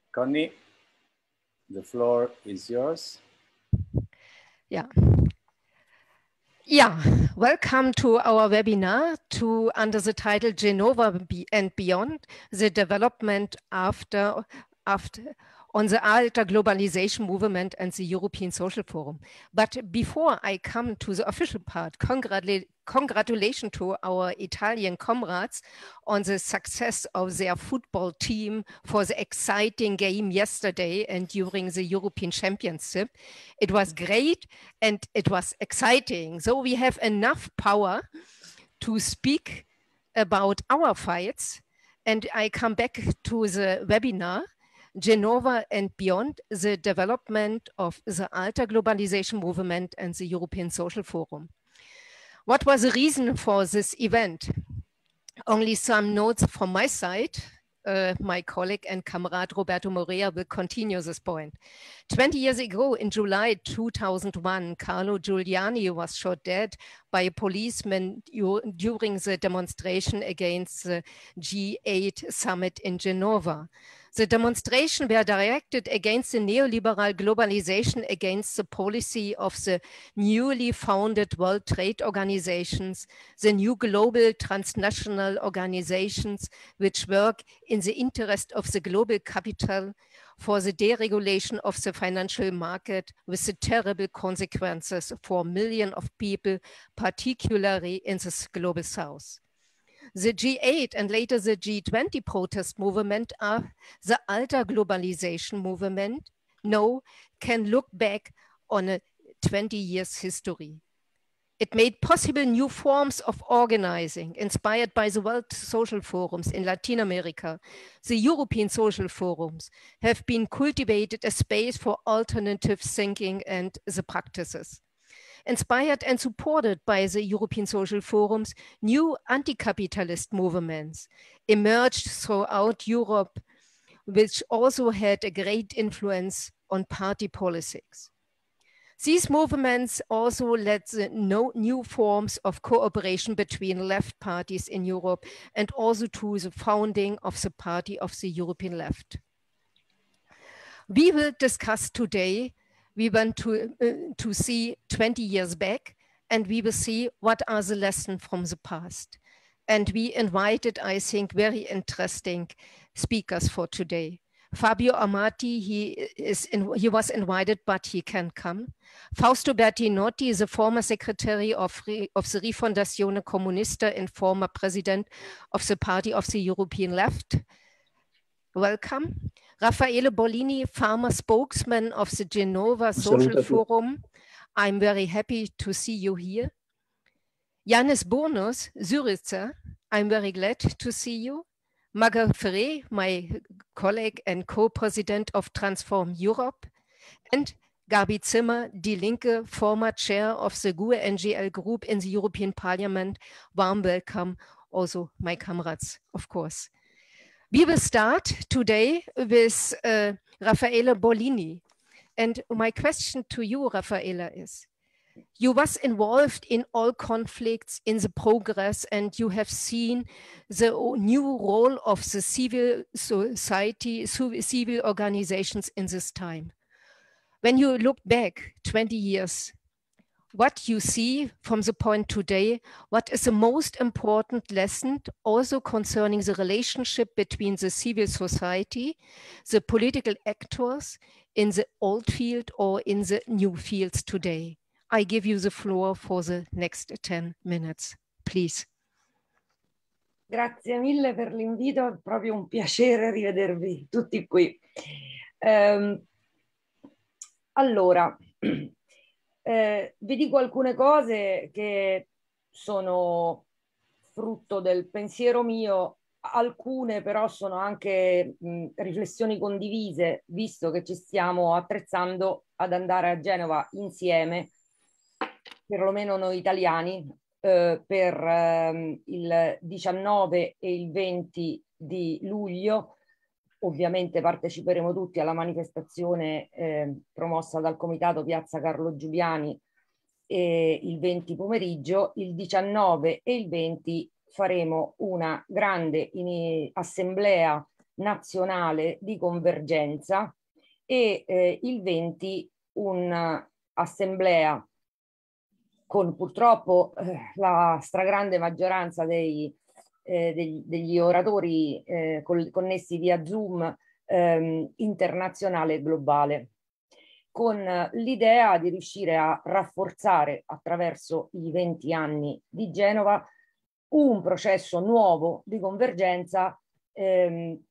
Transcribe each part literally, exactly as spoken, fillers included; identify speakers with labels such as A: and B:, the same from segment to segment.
A: Connie, the floor is yours.
B: Yeah. Yeah, welcome to our webinar to under the title Genova and Beyond, the development after, after on the Alta Globalization Movement and the European Social Forum. But before I come to the official part, congratulations congratulations to our Italian comrades on the success of their football team for the exciting game yesterday and during the European Championship. It was great and it was exciting. So we have enough power to speak about our fights. And I come back to the webinar, Genova and Beyond, the development of the Alta Globalization Movement and the European Social Forum. What was the reason for this event? Only some notes from my side. Uh, my colleague and comrade Roberto Morea will continue this point. twenty years ago, in July two thousand one, Carlo Giuliani was shot dead by a policeman during the demonstration against the G eight summit in Genova. The demonstrations were directed against the neoliberal globalization, against the policy of the newly founded World Trade Organizations, the new global transnational organizations which work in the interest of the global capital for the deregulation of the financial market with the terrible consequences for millions of people, particularly in the global south. The G eight and later the G twenty protest movement are the Alta Globalization movement now can look back on a twenty years history. It made possible new forms of organizing inspired by the World Social Forums in Latin America. The European Social Forums have been cultivated a space for alternative thinking and the practices. Inspired and supported by the European Social Forums, new anti-capitalist movements emerged throughout Europe, which also had a great influence on party politics. These movements also led to no new forms of cooperation between left parties in Europe and also to the founding of the Party of the European Left. We will discuss today We want to, uh, to see twenty years back, and we will see what are the lessons from the past. And we invited, I think, very interesting speakers for today. Fabio Amati, he, is in, he was invited, but he can't come. Fausto Bertinotti is a former secretary of, of the Rifondazione Comunista and former president of the Party of the European Left. Welcome. Raffaele Bollini, farmer spokesman of the Genova Social Forum. I'm very happy to see you here. Yannis Bournos, Züricher, I'm very glad to see you. Margot Ferré, my colleague and co-president of Transform Europe. And Gabi Zimmer, Die Linke, former chair of the G U E N G L group in the European Parliament. Warm welcome, also my comrades, of course. We will start today with uh, Raffaele Bollini. And my question to you, Raffaele, is, you was involved in all conflicts in the progress, and you have seen the new role of the civil society, civil organizations in this time. When you look back twenty years, what you see from the point today, what is the most important lesson also concerning the relationship between the civil society, the political actors in the old field or in the new fields today? I give you the floor for the next ten minutes, please.
C: Grazie mille per l'invito, è proprio un piacere rivedervi tutti qui. Um, allora, Eh, vi dico alcune cose che sono frutto del pensiero mio, alcune però sono anche mh, riflessioni condivise, visto che ci stiamo attrezzando ad andare a Genova insieme, perlomeno noi italiani, eh, per eh, il diciannove e il venti di luglio. Ovviamente parteciperemo tutti alla manifestazione eh, promossa dal comitato Piazza Carlo Giuliani eh, il venti pomeriggio. Il diciannove e il venti faremo una grande in, assemblea nazionale di convergenza e eh, il venti un'assemblea con purtroppo eh, la stragrande maggioranza dei, eh, degli, degli oratori eh, connessi via Zoom ehm, internazionale e globale, con l'idea di riuscire a rafforzare attraverso i venti anni di Genova un processo nuovo di convergenza, ehm,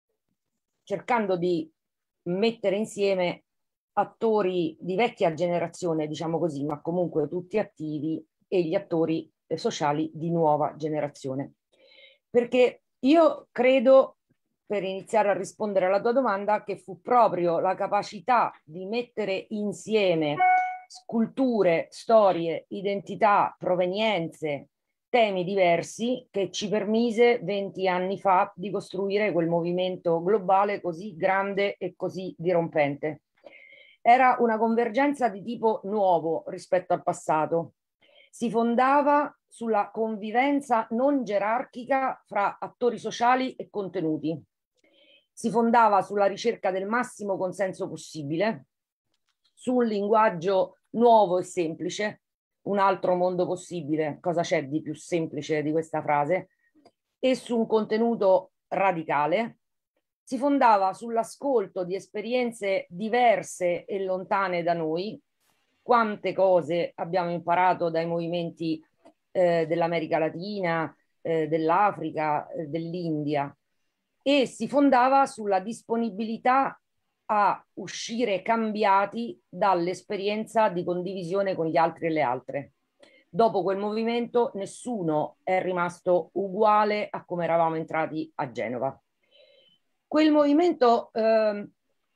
C: cercando di mettere insieme attori di vecchia generazione, diciamo così, ma comunque tutti attivi, e gli attori sociali di nuova generazione. Perché io credo, per iniziare a rispondere alla tua domanda, che fu proprio la capacità di mettere insieme culture, storie, identità, provenienze, temi diversi che ci permise venti anni fa di costruire quel movimento globale così grande e così dirompente. Era una convergenza di tipo nuovo rispetto al passato. Si fondava sulla convivenza non gerarchica fra attori sociali e contenuti. Si fondava sulla ricerca del massimo consenso possibile, su un linguaggio nuovo e semplice, un altro mondo possibile, cosa c'è di più semplice di questa frase, e su un contenuto radicale. Si fondava sull'ascolto di esperienze diverse e lontane da noi. Quante cose abbiamo imparato dai movimenti eh, dell'America Latina, eh, dell'Africa, eh, dell'India, e si fondava sulla disponibilità a uscire cambiati dall'esperienza di condivisione con gli altri e le altre. Dopo quel movimento nessuno è rimasto uguale a come eravamo entrati a Genova. Quel movimento eh,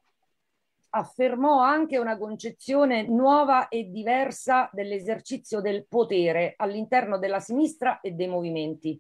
C: affermò anche una concezione nuova e diversa dell'esercizio del potere all'interno della sinistra e dei movimenti,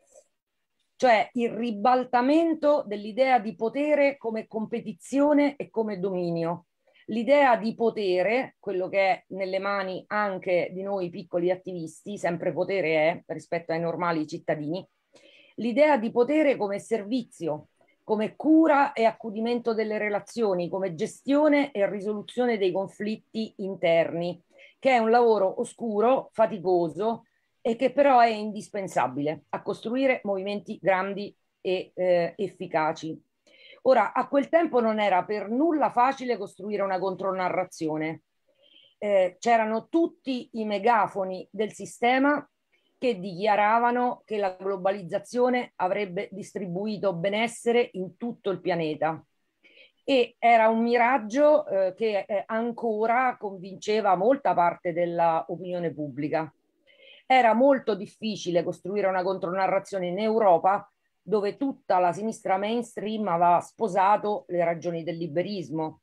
C: cioè il ribaltamento dell'idea di potere come competizione e come dominio. L'idea di potere, quello che è nelle mani anche di noi piccoli attivisti, sempre potere è rispetto ai normali cittadini, l'idea di potere come servizio, come cura e accudimento delle relazioni, come gestione e risoluzione dei conflitti interni, che è un lavoro oscuro, faticoso, e che però è indispensabile a costruire movimenti grandi e eh, efficaci. Ora, a quel tempo non era per nulla facile costruire una contronarrazione. Eh, c'erano tutti i megafoni del sistema che dichiaravano che la globalizzazione avrebbe distribuito benessere in tutto il pianeta. E era un miraggio eh, che eh, ancora convinceva molta parte dell'opinione pubblica. Era molto difficile costruire una contronarrazione in Europa, dove tutta la sinistra mainstream aveva sposato le ragioni del liberismo.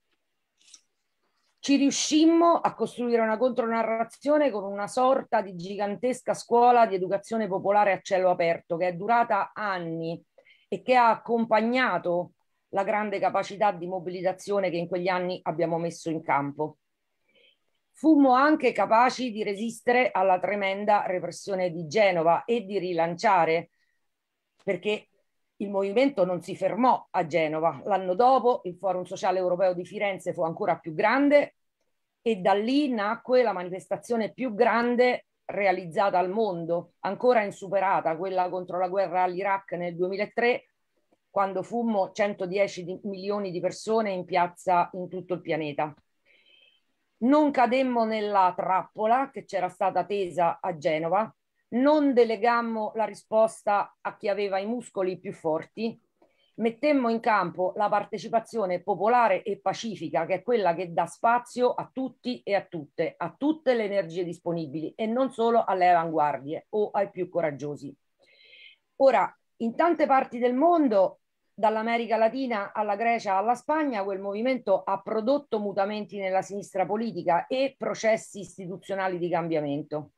C: Ci riuscimmo a costruire una contronarrazione con una sorta di gigantesca scuola di educazione popolare a cielo aperto, che è durata anni e che ha accompagnato la grande capacità di mobilitazione che in quegli anni abbiamo messo in campo. Fummo anche capaci di resistere alla tremenda repressione di Genova e di rilanciare, perché il movimento non si fermò a Genova. L'anno dopo il Forum Sociale Europeo di Firenze fu ancora più grande e da lì nacque la manifestazione più grande realizzata al mondo, ancora insuperata, quella contro la guerra all'Iraq nel duemilatré, quando fummo centodieci milioni di persone in piazza in tutto il pianeta. Non cademmo nella trappola che c'era stata tesa a Genova, non delegammo la risposta a chi aveva i muscoli più forti, mettemmo in campo la partecipazione popolare e pacifica, che è quella che dà spazio a tutti e a tutte, a tutte le energie disponibili e non solo alle avanguardie o ai più coraggiosi. Ora, in tante parti del mondo, dall'America Latina alla Grecia alla Spagna, quel movimento ha prodotto mutamenti nella sinistra politica e processi istituzionali di cambiamento.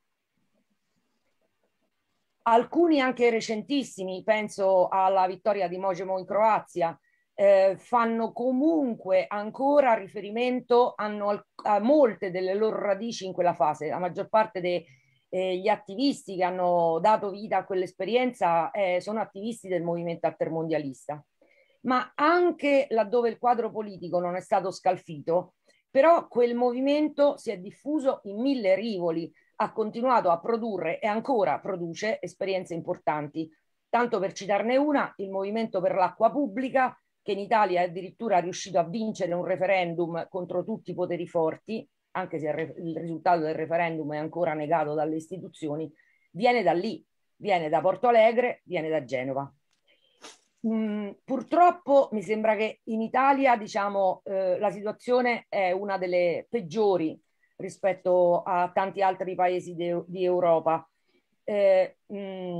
C: Alcuni anche recentissimi, penso alla vittoria di Mojemo in Croazia, eh, fanno comunque ancora riferimento, hanno a molte delle loro radici in quella fase. La maggior parte degli eh, attivisti che hanno dato vita a quell'esperienza eh, sono attivisti del movimento altermondialista. ma anche laddove il quadro politico non è stato scalfito, però quel movimento si è diffuso in mille rivoli, ha continuato a produrre e ancora produce esperienze importanti. Tanto per citarne una, il movimento per l'acqua pubblica, che in Italia è addirittura riuscito a vincere un referendum contro tutti i poteri forti, anche se il risultato del referendum è ancora negato dalle istituzioni, viene da lì, viene da Porto Alegre, viene da Genova. Mm, purtroppo mi sembra che in Italia, diciamo, eh, la situazione è una delle peggiori rispetto a tanti altri paesi de- di Europa. Eh, mh,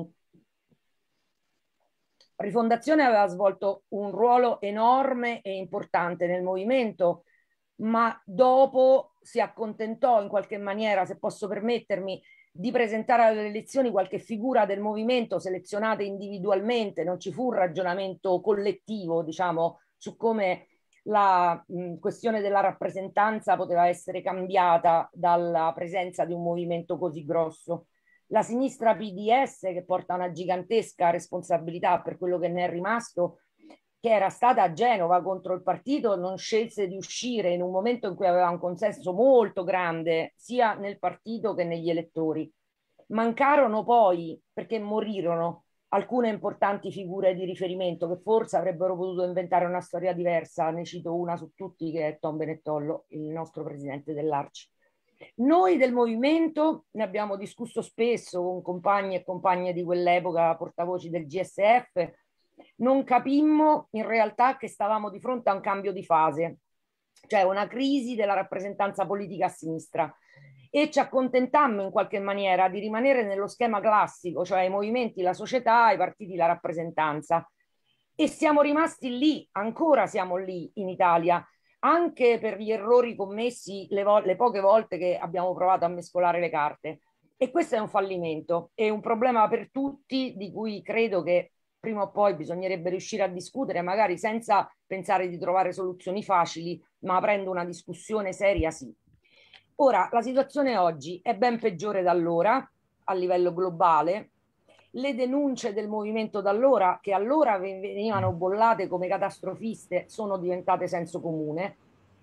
C: Rifondazione aveva svolto un ruolo enorme e importante nel movimento, ma dopo si accontentò in qualche maniera, se posso permettermi, di presentare alle elezioni qualche figura del movimento selezionata individualmente, non ci fu un ragionamento collettivo, diciamo, su come la mh, questione della rappresentanza poteva essere cambiata dalla presenza di un movimento così grosso. La sinistra P D S, che porta una gigantesca responsabilità per quello che ne è rimasto, che era stata a Genova contro il partito, non scelse di uscire in un momento in cui aveva un consenso molto grande sia nel partito che negli elettori. Mancarono poi, perché morirono, alcune importanti figure di riferimento che forse avrebbero potuto inventare una storia diversa. Ne cito una su tutti, che è Tom Benettollo, il nostro presidente dell'Arci. Noi del movimento ne abbiamo discusso spesso con compagni e compagne di quell'epoca, portavoci del G S F, non capimmo in realtà che stavamo di fronte a un cambio di fase, cioè una crisi della rappresentanza politica a sinistra, e ci accontentammo in qualche maniera di rimanere nello schema classico, cioè i movimenti, la società, i partiti, la rappresentanza. E siamo rimasti lì, ancora siamo lì in Italia, anche per gli errori commessi le, vo- le poche volte che abbiamo provato a mescolare le carte. E questo è un fallimento, è un problema per tutti, di cui credo che prima o poi bisognerebbe riuscire a discutere, magari senza pensare di trovare soluzioni facili, ma aprendo una discussione seria, sì. Ora, la situazione oggi è ben peggiore da allora, a livello globale. Le denunce del movimento da allora, che allora venivano bollate come catastrofiste, sono diventate senso comune.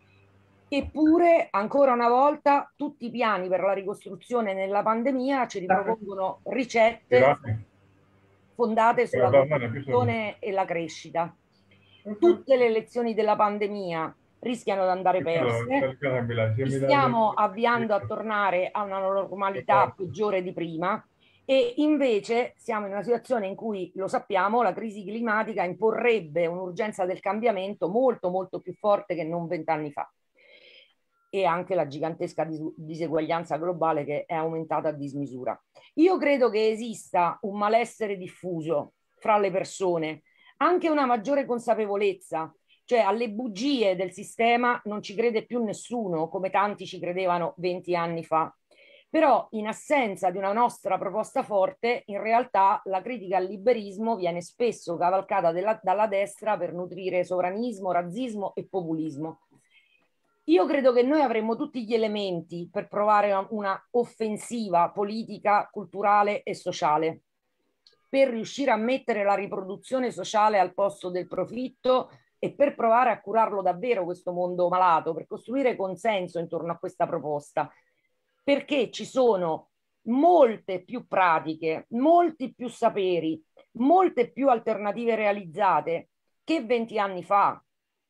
C: Eppure, ancora una volta, tutti i piani per la ricostruzione nella pandemia ci ripropongono ricette fondate sulla costruzione e la crescita. Tutte le lezioni della pandemia rischiano di andare perse. Ci stiamo avviando a tornare a una normalità peggiore di prima, e invece siamo in una situazione in cui, lo sappiamo, la crisi climatica imporrebbe un'urgenza del cambiamento molto molto più forte che non vent'anni fa, e anche la gigantesca dis- diseguaglianza globale che è aumentata a dismisura. Io credo che esista un malessere diffuso fra le persone, anche una maggiore consapevolezza, cioè alle bugie del sistema non ci crede più nessuno, come tanti ci credevano venti anni fa. Però in assenza di una nostra proposta forte, in realtà la critica al liberismo viene spesso cavalcata della, dalla destra per nutrire sovranismo, razzismo e populismo. Io credo che noi avremmo tutti gli elementi per provare una offensiva politica, culturale e sociale, per riuscire a mettere la riproduzione sociale al posto del profitto e per provare a curarlo davvero questo mondo malato, per costruire consenso intorno a questa proposta, perché ci sono molte più pratiche, molti più saperi, molte più alternative realizzate che venti anni fa.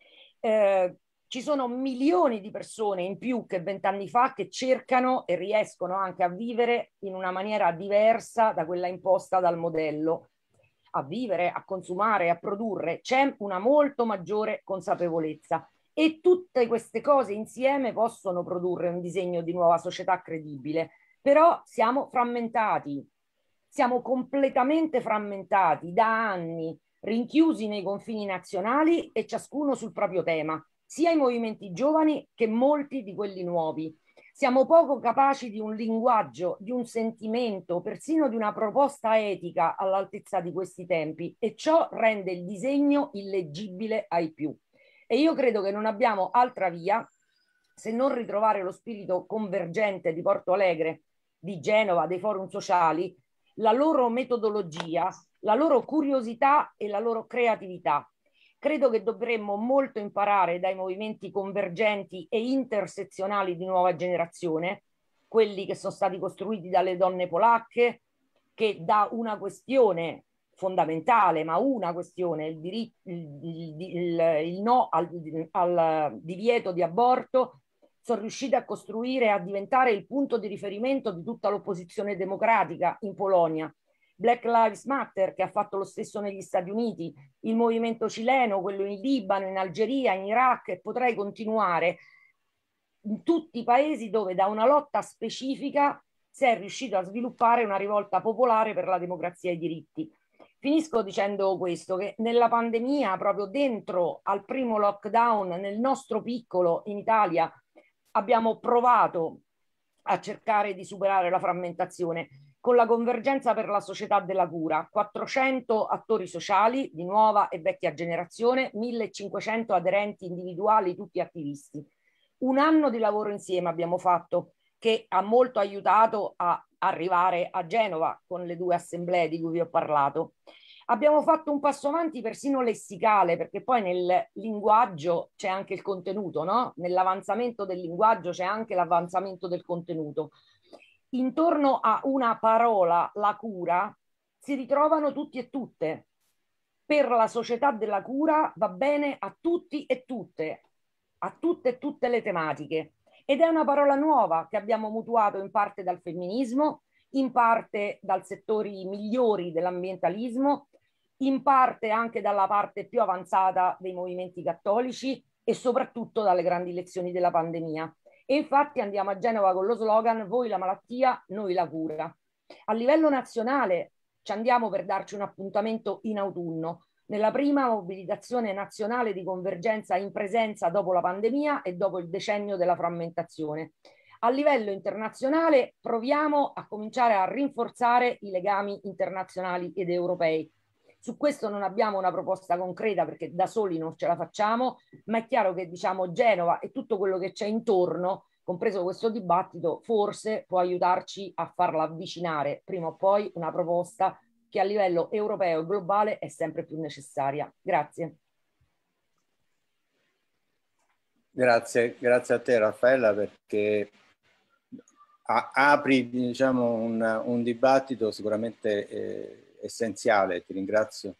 C: Eh, ci sono milioni di persone in più che vent'anni fa che cercano e riescono anche a vivere in una maniera diversa da quella imposta dal modello, a vivere, a consumare, a produrre. C'è una molto maggiore consapevolezza, e tutte queste cose insieme possono produrre un disegno di nuova società credibile. Però siamo frammentati, siamo completamente frammentati da anni, rinchiusi nei confini nazionali e ciascuno sul proprio tema, sia i movimenti giovani che molti di quelli nuovi. Siamo poco capaci di un linguaggio, di un sentimento, persino di una proposta etica all'altezza di questi tempi, e ciò rende il disegno illeggibile ai più. E io credo che non abbiamo altra via se non ritrovare lo spirito convergente di Porto Alegre, di Genova, dei forum sociali, la loro metodologia, la loro curiosità e la loro creatività. Credo che dovremmo molto imparare dai movimenti convergenti e intersezionali di nuova generazione, quelli che sono stati costruiti dalle donne polacche, che da una questione fondamentale, ma una questione, il, diritto, il, il, il, il no al, al divieto di aborto, sono riuscite a costruire e a diventare il punto di riferimento di tutta l'opposizione democratica in Polonia. Black Lives Matter, che ha fatto lo stesso negli Stati Uniti, il movimento cileno, quello in Libano, in Algeria, in Iraq, e potrei continuare, in tutti i paesi dove da una lotta specifica si è riuscito a sviluppare una rivolta popolare per la democrazia e i diritti. Finisco dicendo questo, che nella pandemia, proprio dentro al primo lockdown, nel nostro piccolo in Italia, abbiamo provato a cercare di superare la frammentazione con la convergenza per la società della cura, quattrocento attori sociali di nuova e vecchia generazione, millecinquecento aderenti individuali, tutti attivisti. Un anno di lavoro insieme abbiamo fatto, che ha molto aiutato a arrivare a Genova con le due assemblee di cui vi ho parlato. Abbiamo fatto un passo avanti persino lessicale, perché poi nel linguaggio c'è anche il contenuto, no? Nell'avanzamento del linguaggio c'è anche l'avanzamento del contenuto. Intorno a una parola, la cura, si ritrovano tutti e tutte. Per la società della cura va bene a tutti e tutte, a tutte e tutte le tematiche. Ed è una parola nuova che abbiamo mutuato in parte dal femminismo, in parte dai settori migliori dell'ambientalismo, in parte anche dalla parte più avanzata dei movimenti cattolici e soprattutto dalle grandi lezioni della pandemia. E infatti andiamo a Genova con lo slogan "Voi la malattia, noi la cura". A livello nazionale ci andiamo per darci un appuntamento in autunno, nella prima mobilitazione nazionale di convergenza in presenza dopo la pandemia e dopo il decennio della frammentazione. A livello internazionale proviamo a cominciare a rinforzare i legami internazionali ed europei. Su questo non abbiamo una proposta concreta perché da soli non ce la facciamo, ma è chiaro che diciamo Genova e tutto quello che c'è intorno, compreso questo dibattito, forse può aiutarci a farla avvicinare prima o poi una proposta che a livello europeo e globale è sempre più necessaria. Grazie.
A: Grazie, grazie a te Raffaella, perché apri diciamo, un, un dibattito sicuramente eh, essenziale. Ti ringrazio.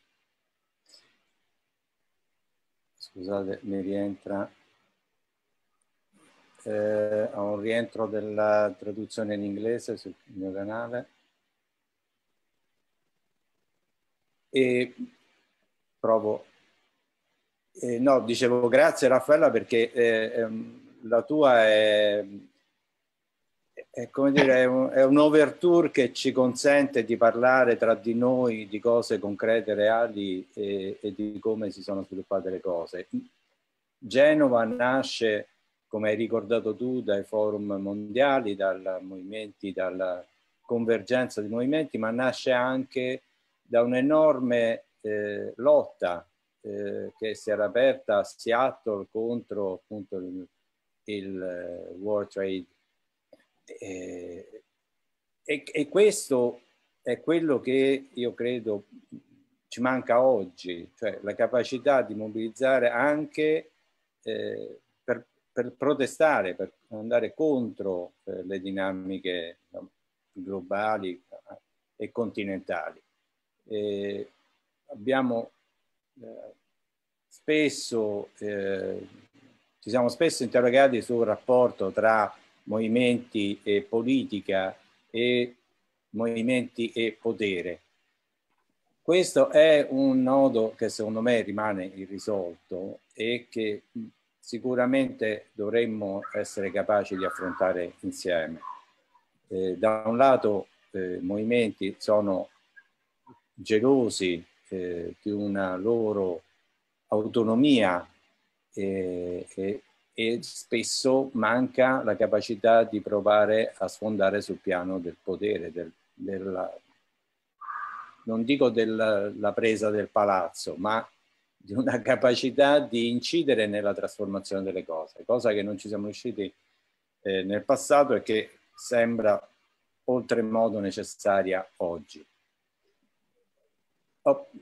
A: Scusate, mi rientra. Eh, ho un rientro della traduzione in inglese sul mio canale. E provo. Eh, no, dicevo grazie Raffaella perché eh, ehm, la tua è, è come dire, è, un, è un'overture che ci consente di parlare tra di noi di cose concrete, reali e, e di come si sono sviluppate le cose. Genova nasce, come hai ricordato tu, dai forum mondiali, dai movimenti, dalla convergenza di movimenti, ma nasce anche da un'enorme eh, lotta eh, che si era aperta a Seattle contro appunto il, il uh, World Trade. E, e, e questo è quello che io credo ci manca oggi, cioè la capacità di mobilizzare anche eh, per, per protestare, per andare contro eh, le dinamiche no, globali e continentali. E abbiamo eh, spesso, eh, ci siamo spesso interrogati sul rapporto tra movimenti e politica e movimenti e potere. Questo è un nodo che secondo me rimane irrisolto e che sicuramente dovremmo essere capaci di affrontare insieme. Eh, da un lato eh, i movimenti sono gelosi eh, di una loro autonomia eh, e, e spesso manca la capacità di provare a sfondare sul piano del potere, del, della, non dico della presa del palazzo, ma di una capacità di incidere nella trasformazione delle cose, cosa che non ci siamo riusciti eh, nel passato e che sembra oltremodo necessaria oggi. Oh,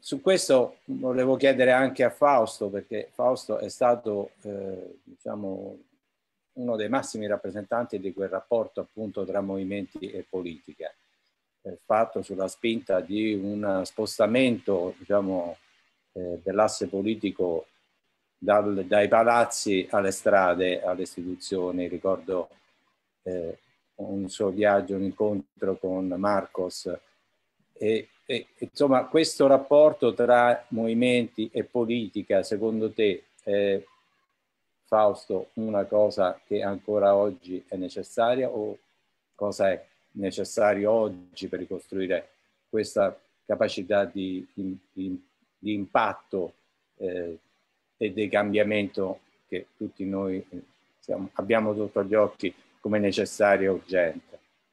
A: su questo volevo chiedere anche a Fausto, perché Fausto è stato eh, diciamo, uno dei massimi rappresentanti di quel rapporto appunto tra movimenti e politica, eh, fatto sulla spinta di un spostamento diciamo, eh, dell'asse politico dal, dai palazzi alle strade, alle istituzioni. Ricordo eh, un suo viaggio, un incontro con Marcos. E, e, insomma, questo rapporto tra movimenti e politica, secondo te, è, Fausto, una cosa che ancora oggi è necessaria, o cosa è necessario oggi per ricostruire questa capacità di, di, di impatto eh, e di cambiamento che tutti noi siamo, abbiamo sotto gli occhi come necessario e urgente?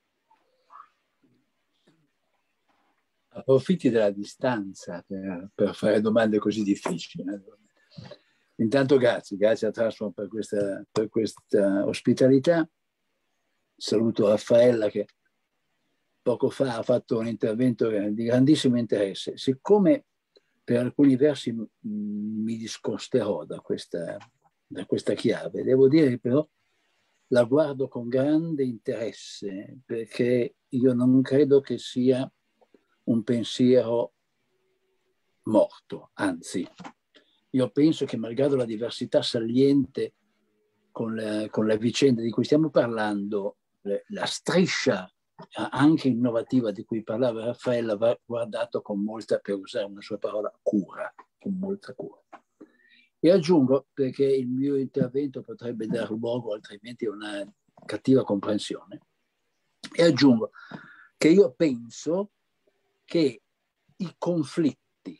D: Approfitti della distanza per, per fare domande così difficili. Intanto grazie, grazie a Trasform per questa, per questa ospitalità. Saluto Raffaella che poco fa ha fatto un intervento di grandissimo interesse. Siccome per alcuni versi mi discosterò da questa, da questa chiave, devo dire che però la guardo con grande interesse, perché io non credo che sia un pensiero morto, anzi, io penso che malgrado la diversità saliente con le, con le vicende di cui stiamo parlando, le, la striscia anche innovativa di cui parlava Raffaella va guardato con molta, per usare una sua parola, cura, con molta cura. E aggiungo, perché il mio intervento potrebbe dare luogo altrimenti a una cattiva comprensione, e aggiungo che io penso che i conflitti,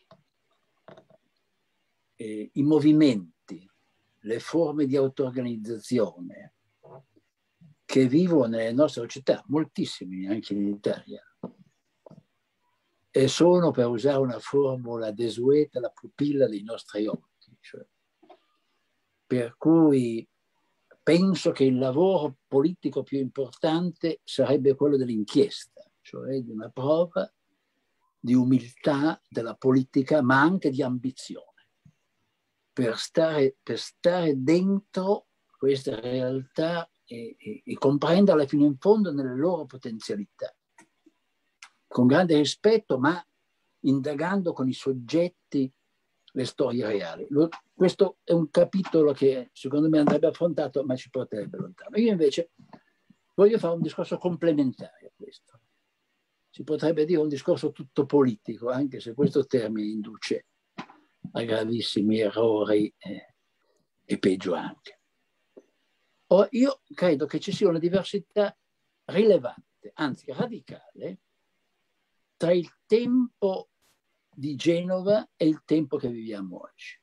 D: eh, i movimenti, le forme di auto-organizzazione che vivono nelle nostre società, moltissimi anche in Italia, e sono, per usare una formula desueta, la pupilla dei nostri occhi. Cioè, per cui penso che il lavoro politico più importante sarebbe quello dell'inchiesta, cioè di una prova di umiltà della politica, ma anche di ambizione, per stare, per stare dentro questa realtà e, e, e comprenderla fino in fondo nelle loro potenzialità, con grande rispetto, ma indagando con i soggetti le storie reali. Lo, questo è un capitolo che secondo me andrebbe affrontato, ma ci porterebbe lontano. Io invece voglio fare un discorso complementare a questo. Si potrebbe dire un discorso tutto politico, anche se questo termine induce a gravissimi errori eh, e peggio anche. Or, io credo che ci sia una diversità rilevante, anzi radicale, tra il tempo di Genova e il tempo che viviamo oggi.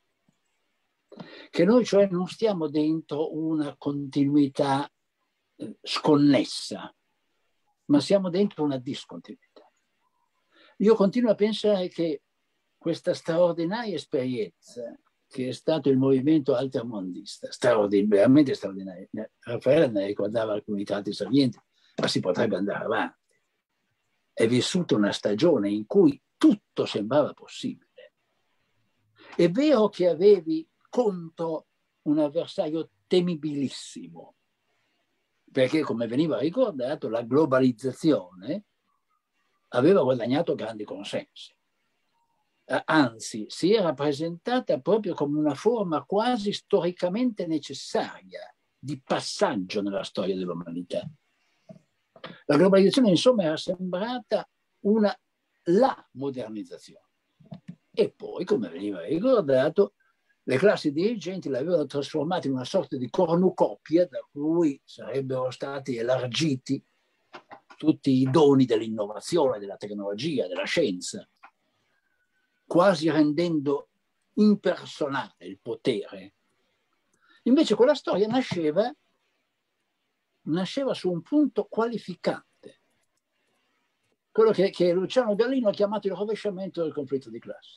D: Che noi cioè non stiamo dentro una continuità eh, sconnessa, ma siamo dentro una discontinuità. Io continuo a pensare che questa straordinaria esperienza che è stato il movimento altermondista, straordin- veramente straordinaria, Raffaella ne ricordava alcuni tratti salienti, ma si potrebbe andare avanti. È vissuta una stagione in cui tutto sembrava possibile. È vero che avevi contro un avversario temibilissimo, perché, come veniva ricordato, la globalizzazione aveva guadagnato grandi consensi. Anzi, si era presentata proprio come una forma quasi storicamente necessaria di passaggio nella storia dell'umanità. La globalizzazione, insomma, era sembrata una la modernizzazione. E poi, come veniva ricordato, le classi dirigenti l'avevano trasformata in una sorta di cornucopia da cui sarebbero stati elargiti tutti i doni dell'innovazione, della tecnologia, della scienza, quasi rendendo impersonale il potere. Invece quella storia nasceva, nasceva su un punto qualificante, quello che, che Luciano Gallino ha chiamato il rovesciamento del conflitto di classe.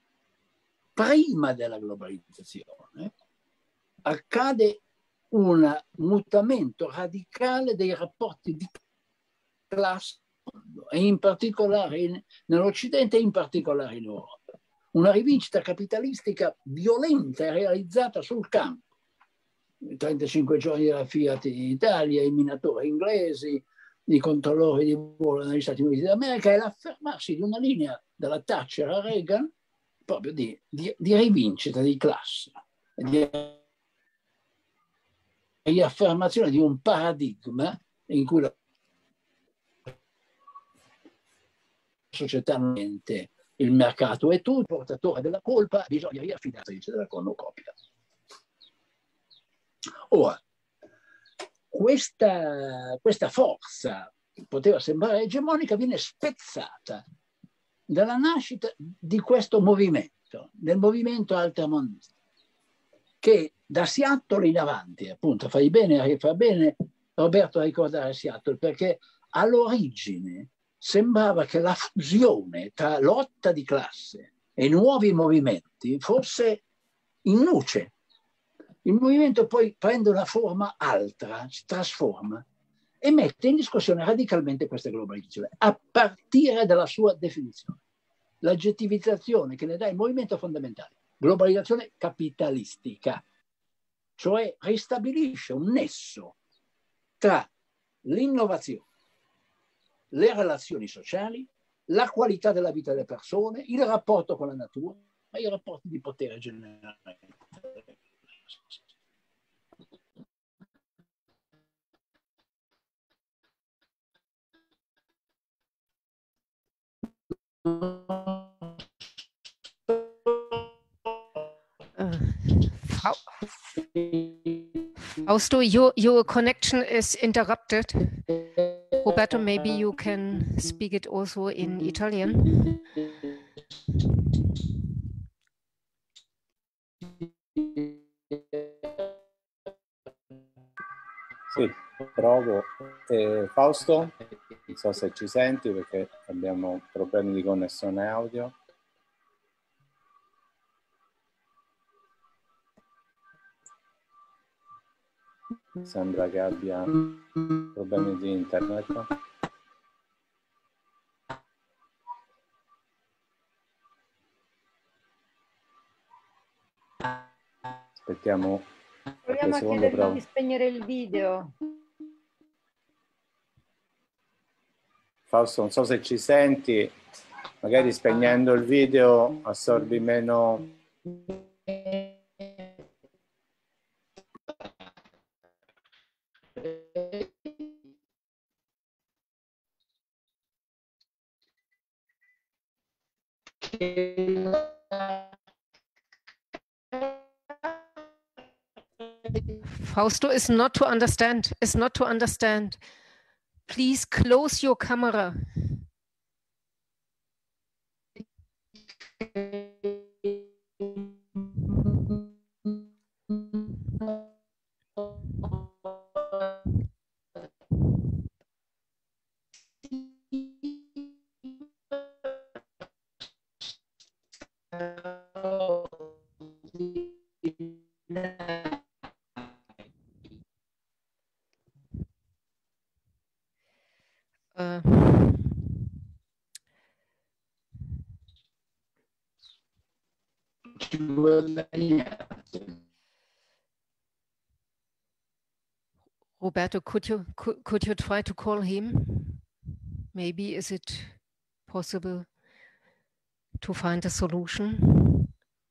D: Prima della globalizzazione accade un mutamento radicale dei rapporti di classe e in particolare in, nell'Occidente e in particolare in Europa. una rivincita capitalistica violenta e realizzata sul campo. I trentacinque giorni della Fiat in Italia, i minatori inglesi, i controllori di volo negli Stati Uniti d'America, e l'affermarsi di una linea dalla Thatcher a Reagan proprio di, di, di rivincita di classe, di, di affermazione di un paradigma in cui la società non mente, il mercato è tu, il portatore della colpa, bisogna riaffidarsi della cornucopia. Ora, questa, questa forza, che poteva sembrare egemonica, viene spezzata dalla nascita di questo movimento, del movimento altermondistico, che da Seattle in avanti, appunto, fai bene, fa bene Roberto a ricordare Seattle, perché all'origine sembrava che la fusione tra lotta di classe e nuovi movimenti fosse in nuce. Il movimento poi prende una forma altra, si trasforma e mette in discussione radicalmente questa globalizzazione, a partire dalla sua definizione. L'aggettivizzazione che ne dà il movimento fondamentale, globalizzazione capitalistica, cioè ristabilisce un nesso tra l'innovazione, le relazioni sociali, la qualità della vita delle persone, il rapporto con la natura e i rapporti di potere generale.
B: Uh, Fausto, your, your connection is interrupted. Roberto, maybe you can speak it also in Italian.
A: Sì, provo. Eh, Fausto, non so se ci senti perché abbiamo problemi di connessione audio. Sembra che abbia problemi di internet. Aspettiamo.
C: Proviamo a chiedergli di spegnere il video.
A: Fausto, non so se ci senti, magari spegnendo il video assorbi meno.
B: Fausto is not to understand, is not to understand. Please close your camera. Uh, Roberto, could you could, could you try to call him? Maybe is it possible to find a solution?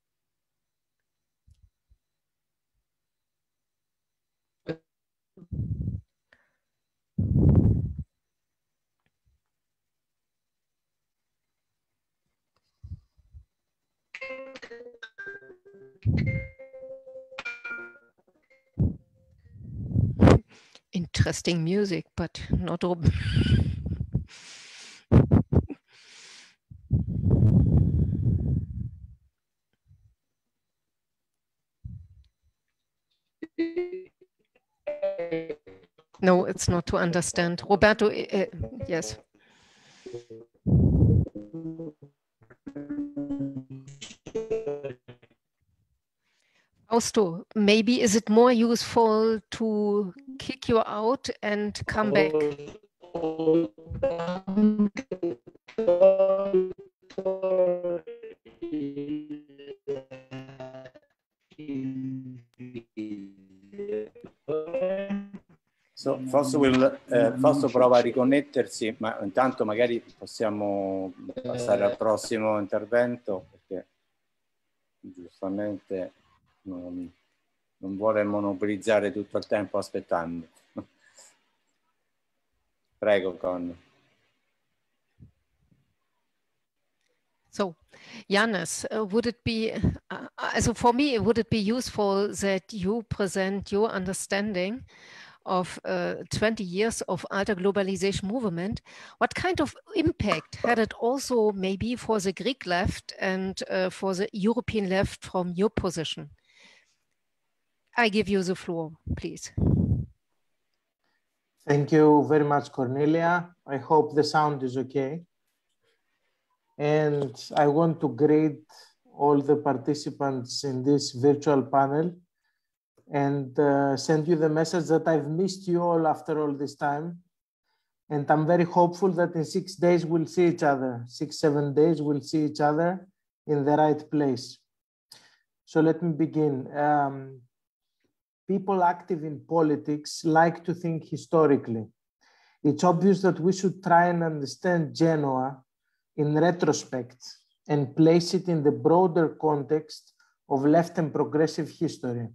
B: Interesting music, but not all. No, it's not to understand. Roberto, uh, yes. Fausto, maybe is it more useful to kick you out and come back?
A: Fausto, will, eh, Fausto prova a riconnettersi, ma intanto magari possiamo passare al prossimo intervento, perché giustamente non, non vuole monopolizzare tutto il tempo aspettando. Prego, Con.
B: So, Yannis, uh, would it be, uh, so for me, would it be useful that you present your understanding of uh, twenty years of alter globalization movement? What kind of impact had it also maybe for the Greek left and uh, for the European left from your position? I give you the floor, please.
E: Thank you very much, Cornelia. I hope the sound is okay. And I want to greet all the participants in this virtual panel and uh, send you the message that I've missed you all after all this time. And I'm very hopeful that in six days we'll see each other. Six, seven days we'll see each other in the right place. So let me begin. Um, people active in politics like to think historically. It's obvious that we should try and understand Genoa in retrospect and place it in the broader context of left and progressive history.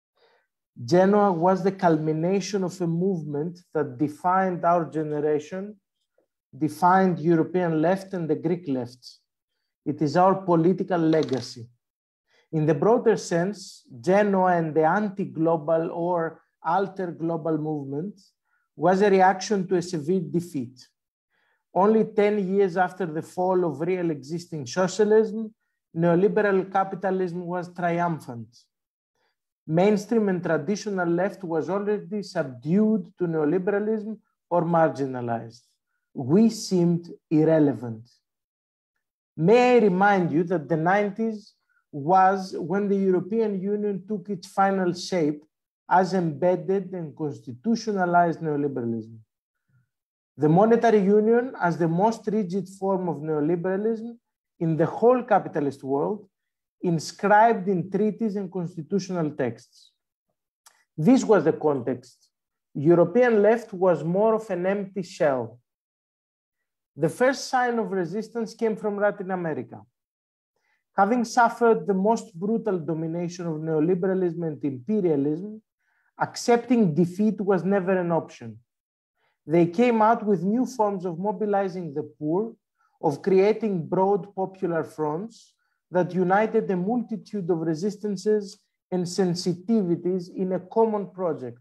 E: Genoa was the culmination of a movement that defined our generation, defined European left and the Greek left. It is our political legacy. In the broader sense, Genoa and the anti-global or alter-global movement was a reaction to a severe defeat. Only ten years after the fall of real existing socialism, neoliberal capitalism was triumphant. Mainstream and traditional left was already subdued to neoliberalism or marginalized. We seemed irrelevant. May I remind you that the nineties was when the European Union took its final shape as embedded and constitutionalized neoliberalism. The monetary union, as the most rigid form of neoliberalism in the whole capitalist world, inscribed in treaties and constitutional texts. This was the context. European left was more of an empty shell. The first sign of resistance came from Latin America. Having suffered the most brutal domination of neoliberalism and imperialism, accepting defeat was never an option. They came out with new forms of mobilizing the poor, of creating broad popular fronts that united a multitude of resistances and sensitivities in a common project.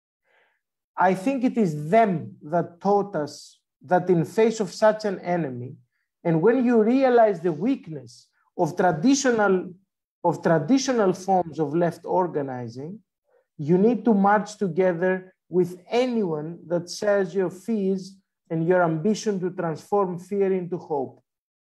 E: I think it is them that taught us that in face of such an enemy, and when you realize the weakness of traditional, of traditional forms of left organizing, you need to march together with anyone that shares your fears and your ambition to transform fear into hope.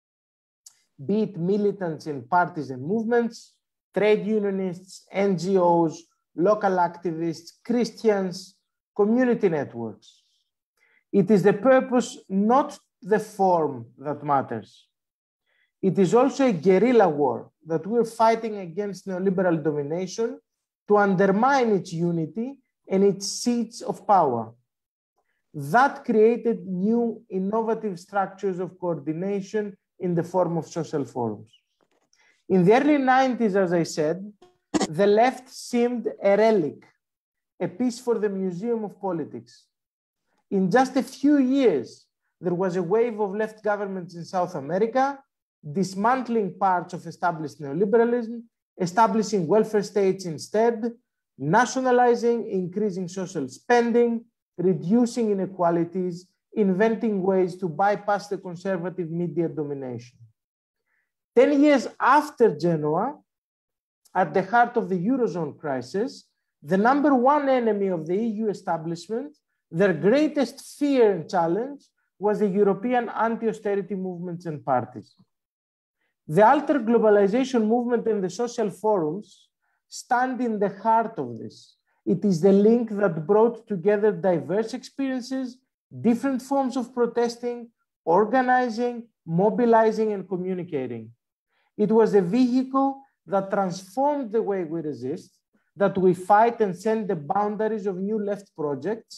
E: Be it militants in parties and movements, trade unionists, N G Os, local activists, Christians, community networks. It is the purpose, not the form, that matters. It is also a guerrilla war that we're fighting against neoliberal domination to undermine its unity and its seats of power. That created new innovative structures of coordination in the form of social forums. In the early nineties, as I said, the left seemed a relic, a piece for the Museum of Politics. In just a few years, there was a wave of left governments in South America, dismantling parts of established neoliberalism, establishing welfare states instead, nationalizing, increasing social spending, reducing inequalities, inventing ways to bypass the conservative media domination. Ten years after Genoa, at the heart of the Eurozone crisis, the number one enemy of the E U establishment, their greatest fear and challenge, was the European anti-austerity movements and parties. The alter globalization movement and the social forums stand in the heart of this. It is the link that brought together diverse experiences, different forms of protesting, organizing, mobilizing, and communicating. It was a vehicle that transformed the way we resist, that we fight and send the boundaries of new left projects,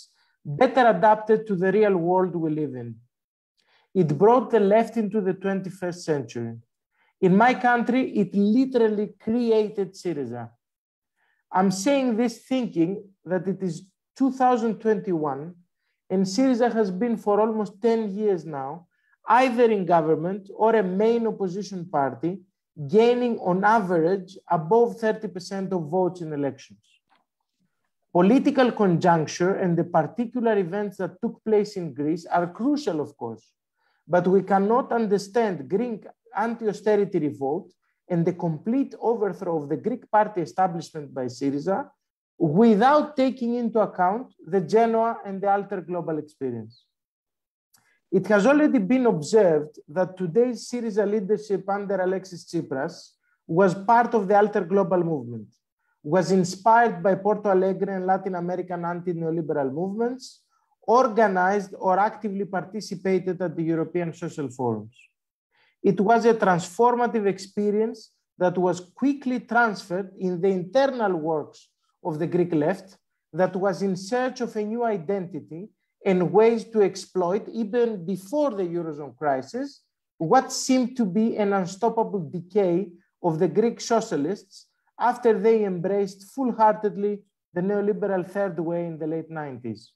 E: better adapted to the real world we live in. It brought the left into the twenty-first century. In my country, it literally created Syriza. I'm saying this thinking that it is two thousand twenty-one and Syriza has been for almost ten years now, either in government or a main opposition party, gaining on average above thirty percent of votes in elections. Political conjuncture and the particular events that took place in Greece are crucial, of course, but we cannot understand Greek anti-austerity revolt and the complete overthrow of the Greek party establishment by Syriza without taking into account the Genoa and the Alter Global experience. It has already been observed that today's Syriza leadership under Alexis Tsipras was part of the Alter Global movement, was inspired by Porto Alegre and Latin American anti-neoliberal movements, organized or actively participated at the European social forums. It was a transformative experience that was quickly transferred in the internal works of the Greek left that was in search of a new identity and ways to exploit, even before the Eurozone crisis, what seemed to be an unstoppable decay of the Greek socialists after they embraced full-heartedly the neoliberal third way in the late nineties.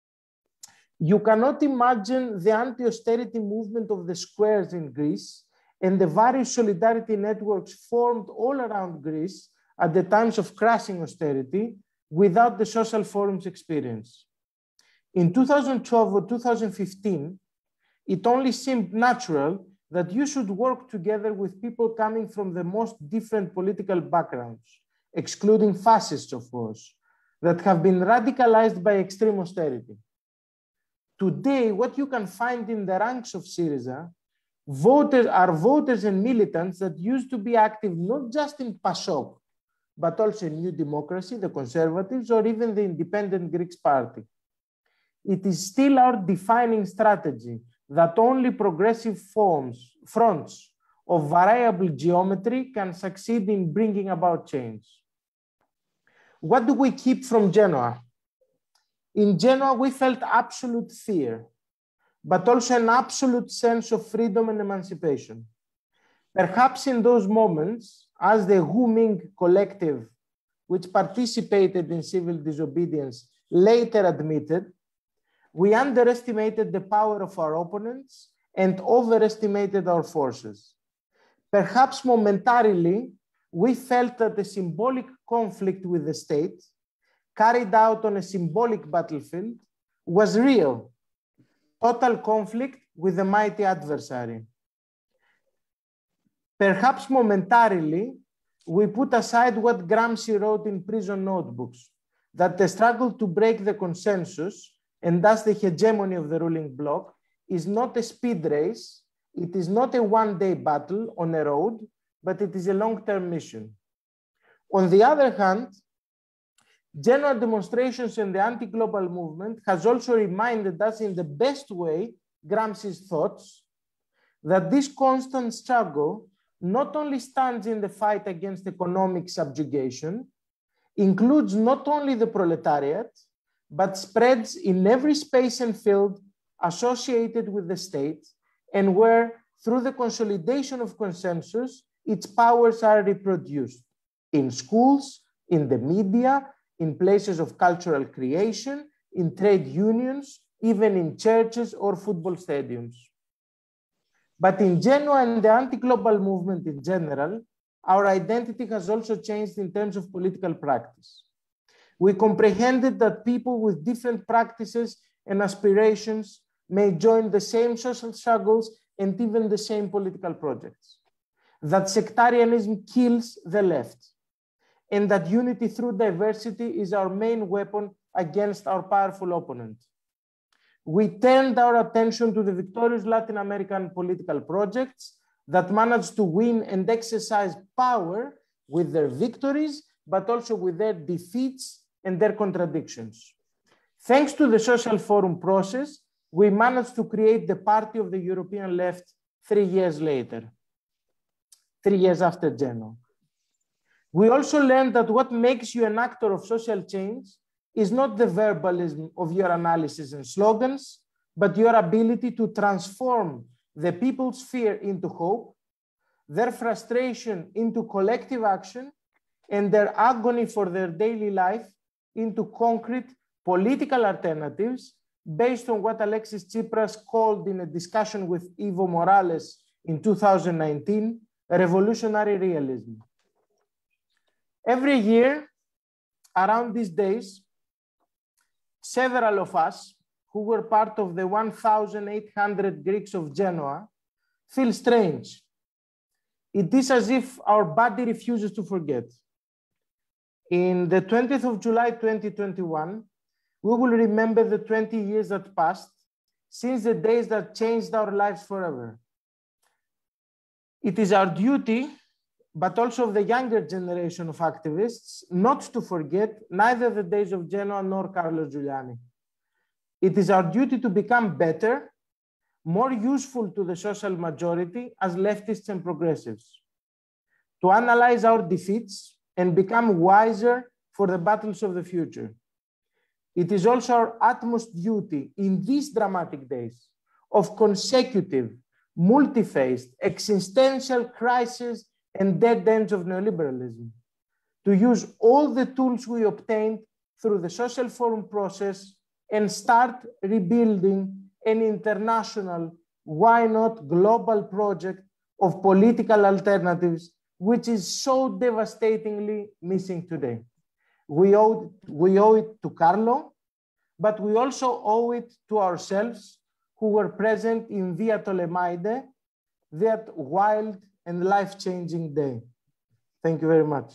E: You cannot imagine the anti-austerity movement of the squares in Greece and the various solidarity networks formed all around Greece at the times of crashing austerity without the social forums experience. In two thousand twelve or two thousand fifteen, it only seemed natural that you should work together with people coming from the most different political backgrounds, excluding fascists, of course, that have been radicalized by extreme austerity. Today, what you can find in the ranks of Syriza voters are voters and militants that used to be active not just in PASOK, but also in New Democracy, the Conservatives, or even the Independent Greeks Party. It is still our defining strategy that only progressive forms, fronts of variable geometry can succeed in bringing about change. What do we keep from Genoa? In Genoa, we felt absolute fear, but also an absolute sense of freedom and emancipation. Perhaps in those moments, as the Hu Ming collective, which participated in civil disobedience, later admitted, we underestimated the power of our opponents and overestimated our forces. Perhaps momentarily, we felt that the symbolic conflict with the state, carried out on a symbolic battlefield, was real. Total conflict with a mighty adversary. Perhaps momentarily, we put aside what Gramsci wrote in prison notebooks, that the struggle to break the consensus and thus the hegemony of the ruling bloc is not a speed race, it is not a one-day battle on a road, but it is a long-term mission. On the other hand, Genoa demonstrations and the anti-global movement has also reminded us in the best way, Gramsci's thoughts, that this constant struggle not only stands in the fight against economic subjugation, includes not only the proletariat, but spreads in every space and field associated with the state, and where, through the consolidation of consensus, its powers are reproduced in schools, in the media, in places of cultural creation, in trade unions, even in churches or football stadiums. But in Genoa and the anti-global movement in general, our identity has also changed in terms of political practice. We comprehended that people with different practices and aspirations may join the same social struggles and even the same political projects. That sectarianism kills the left, and that unity through diversity is our main weapon against our powerful opponent. We turned our attention to the victorious Latin American political projects that managed to win and exercise power with their victories, but also with their defeats and their contradictions. Thanks to the social forum process, we managed to create the party of the European left three years later, three years after Genoa. We also learned that what makes you an actor of social change is not the verbalism of your analysis and slogans, but your ability to transform the people's fear into hope, their frustration into collective action, and their agony for their daily life into concrete political alternatives based on what Alexis Tsipras called in a discussion with Evo Morales in two thousand nineteen, revolutionary realism. Every year, around these days, several of us who were part of the one thousand eight hundred Greeks of Genoa feel strange. It is as if our body refuses to forget. In the twentieth of July, twenty twenty-one, we will remember the twenty years that passed since the days that changed our lives forever. It is our duty, but also of the younger generation of activists, not to forget neither the days of Genoa nor Carlo Giuliani. It is our duty to become better, more useful to the social majority as leftists and progressives, to analyze our defeats and become wiser for the battles of the future. It is also our utmost duty in these dramatic days of consecutive, multi-phased, existential crisis and dead ends of neoliberalism to use all the tools we obtained through the social forum process and start rebuilding an international, why not global project of political alternatives, which is so devastatingly missing today. We owe, we owe it to Carlo, but we also owe it to ourselves who were present in Via Tolemaide, that wild and life-changing day. Thank you very much.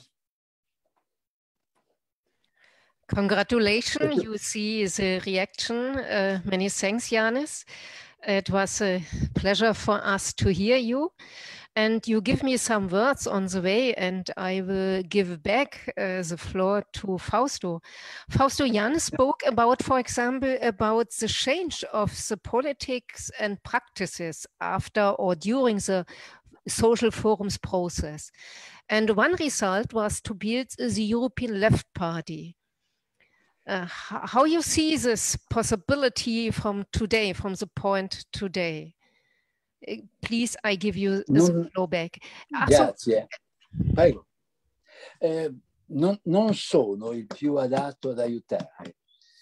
B: Congratulations, you see the reaction. Uh, many thanks, Yanis. It was a pleasure for us to hear you. And you give me some words on the way, and I will give back uh, the floor to Fausto. Fausto, Jan spoke about, for example, about the change of the politics and practices after or during the social forums process. And one result was to build the European Left Party. Uh, how you see this possibility from today, from the point today? Please, I give you
D: non,
B: the floor back.
D: Grazie. Prego. Eh, non, non sono il più adatto ad aiutare,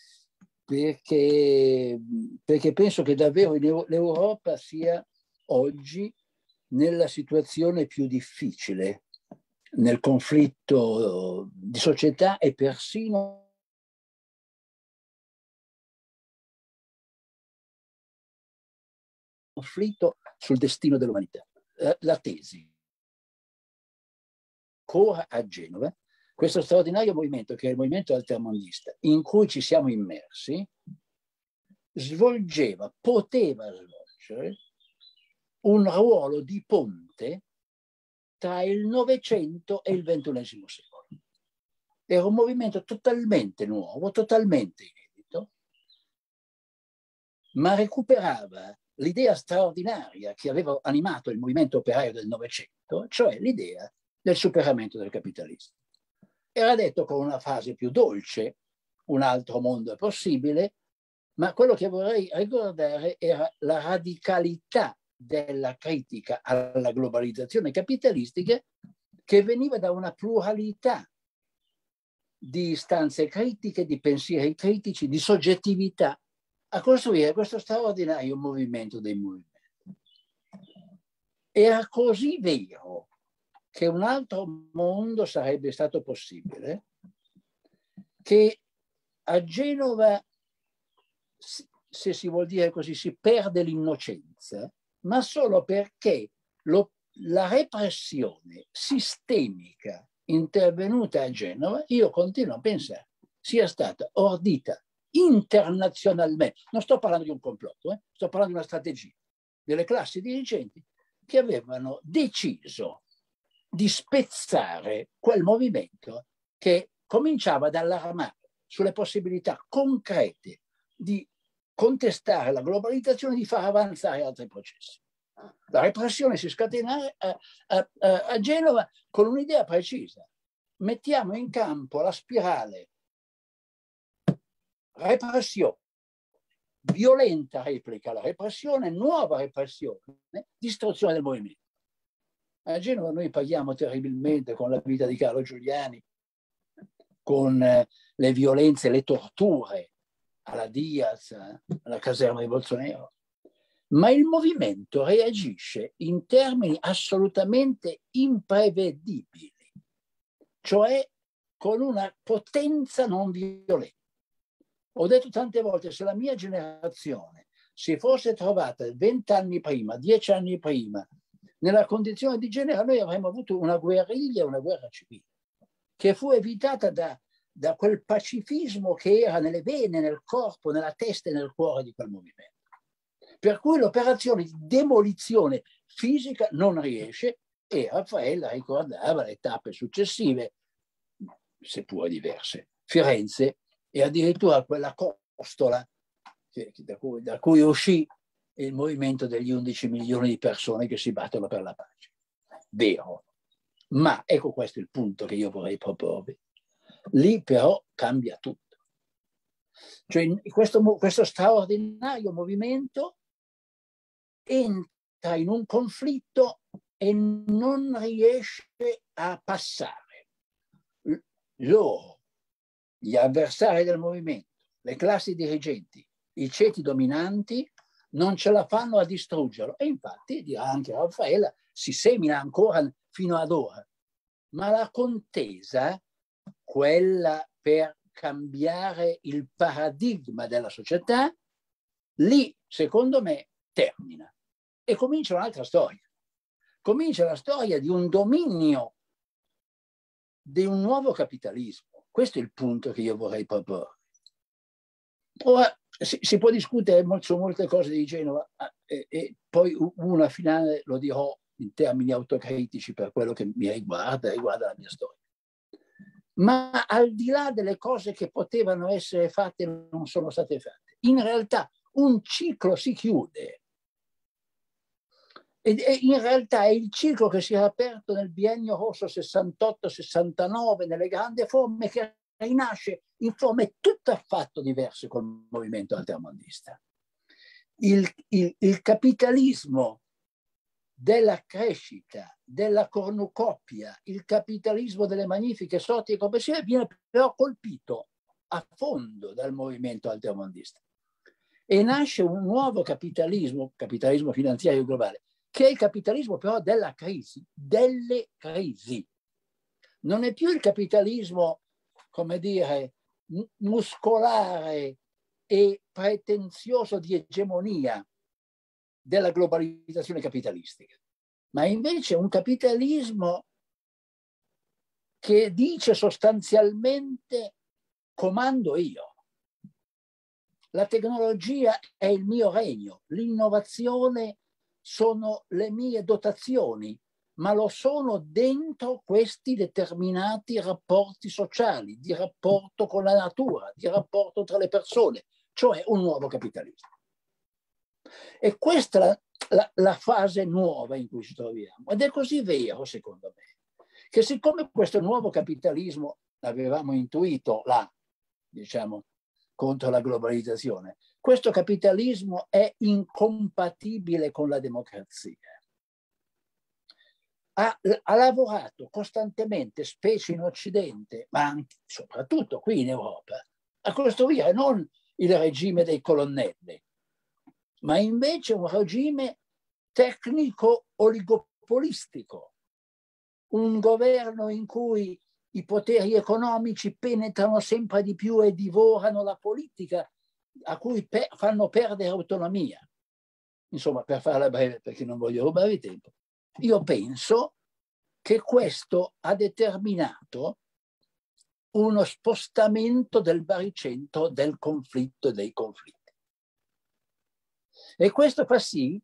D: perché, perché penso che davvero l'Europa sia oggi nella situazione più difficile, nel conflitto di società e persino conflitto sul destino dell'umanità. La tesi ancora a Genova, questo straordinario movimento che è il movimento altermondista in cui ci siamo immersi, svolgeva, poteva svolgere un ruolo di ponte tra il Novecento e il ventunesimo secolo. Era un movimento totalmente nuovo, totalmente inedito, ma recuperava l'idea straordinaria che aveva animato il movimento operaio del Novecento, cioè l'idea del superamento del capitalismo. Era detto con una frase più dolce, un altro mondo è possibile, ma quello che vorrei ricordare era la radicalità della critica alla globalizzazione capitalistica che veniva da una pluralità di istanze critiche, di pensieri critici, di soggettività, a costruire questo straordinario movimento dei movimenti. Era così vero che un altro mondo sarebbe stato possibile, che a Genova, se si vuol dire così, si perde l'innocenza, ma solo perché lo, la repressione sistemica intervenuta a Genova, io continuo a pensare, sia stata ordita internazionalmente. Non sto parlando di un complotto, eh? Sto parlando di una strategia delle classi dirigenti che avevano deciso di spezzare quel movimento che cominciava ad allarmare sulle possibilità concrete di contestare la globalizzazione, di far avanzare altri processi. La repressione si scatena a, a, a Genova con un'idea precisa. Mettiamo in campo la spirale repressione, violenta replica alla repressione, nuova repressione, distruzione del movimento. A Genova noi paghiamo terribilmente con la vita di Carlo Giuliani, con eh, le violenze, le torture alla Diaz, alla caserma di Bolsonaro. Ma il movimento reagisce in termini assolutamente imprevedibili, cioè con una potenza non violenta. Ho detto tante volte, se la mia generazione si fosse trovata vent'anni prima, dieci anni prima, nella condizione di genere, noi avremmo avuto una guerriglia, una guerra civile, che fu evitata da, da quel pacifismo che era nelle vene, nel corpo, nella testa e nel cuore di quel movimento. Per cui l'operazione di demolizione fisica non riesce, e Raffaella ricordava le tappe successive, seppur diverse. Firenze e addirittura quella costola che, da, cui, da cui uscì il movimento degli undici milioni di persone che si battono per la pace. Vero. Ma ecco questo il punto che io vorrei proporvi. Lì però cambia tutto. Cioè in questo, questo straordinario movimento entra in un conflitto e non riesce a passare. Loro, gli avversari del movimento, le classi dirigenti, i ceti dominanti, non ce la fanno a distruggerlo. E infatti, dirà anche Raffaella, si semina ancora fino ad ora. Ma la contesa, quella per cambiare il paradigma della società, lì, secondo me, termina. E comincia un'altra storia. Comincia la storia di un dominio, di un nuovo capitalismo. Questo è il punto che io vorrei proporre. Ora, si, si può discutere su molte cose di Genova e, e poi una finale lo dirò in termini autocritici per quello che mi riguarda, riguarda la mia storia. Ma al di là delle cose che potevano essere fatte e non sono state fatte, in realtà un ciclo si chiude. E in realtà è il ciclo che si è aperto nel biennio rosso sessantotto sessantanove, nelle grandi forme, che rinasce in forme tutt'affatto diverse col movimento altermondista. Il, il, il capitalismo della crescita, della cornucopia, il capitalismo delle magnifiche sorti e complessive viene però colpito a fondo dal movimento altermondista. E nasce un nuovo capitalismo, capitalismo finanziario globale, che è il capitalismo però della crisi, delle crisi. Non è più il capitalismo, come dire, muscolare e pretenzioso di egemonia della globalizzazione capitalistica, ma invece un capitalismo che dice sostanzialmente comando io. La tecnologia è il mio regno, l'innovazione sono le mie dotazioni, ma lo sono dentro questi determinati rapporti sociali, di rapporto con la natura, di rapporto tra le persone, cioè un nuovo capitalismo. E questa è la, la, la fase nuova in cui ci troviamo. Ed è così vero, secondo me, che siccome questo nuovo capitalismo l'avevamo intuito là, diciamo, contro la globalizzazione, questo capitalismo è incompatibile con la democrazia. Ha, ha lavorato costantemente, specie in Occidente, ma anche, soprattutto qui in Europa, a costruire non il regime dei colonnelli, ma invece un regime tecnico oligopolistico, un governo in cui i poteri economici penetrano sempre di più e divorano la politica, a cui pe- fanno perdere autonomia. Insomma, per farla breve, perché non voglio rubare tempo, io penso che questo ha determinato uno spostamento del baricentro del conflitto e dei conflitti. E questo fa sì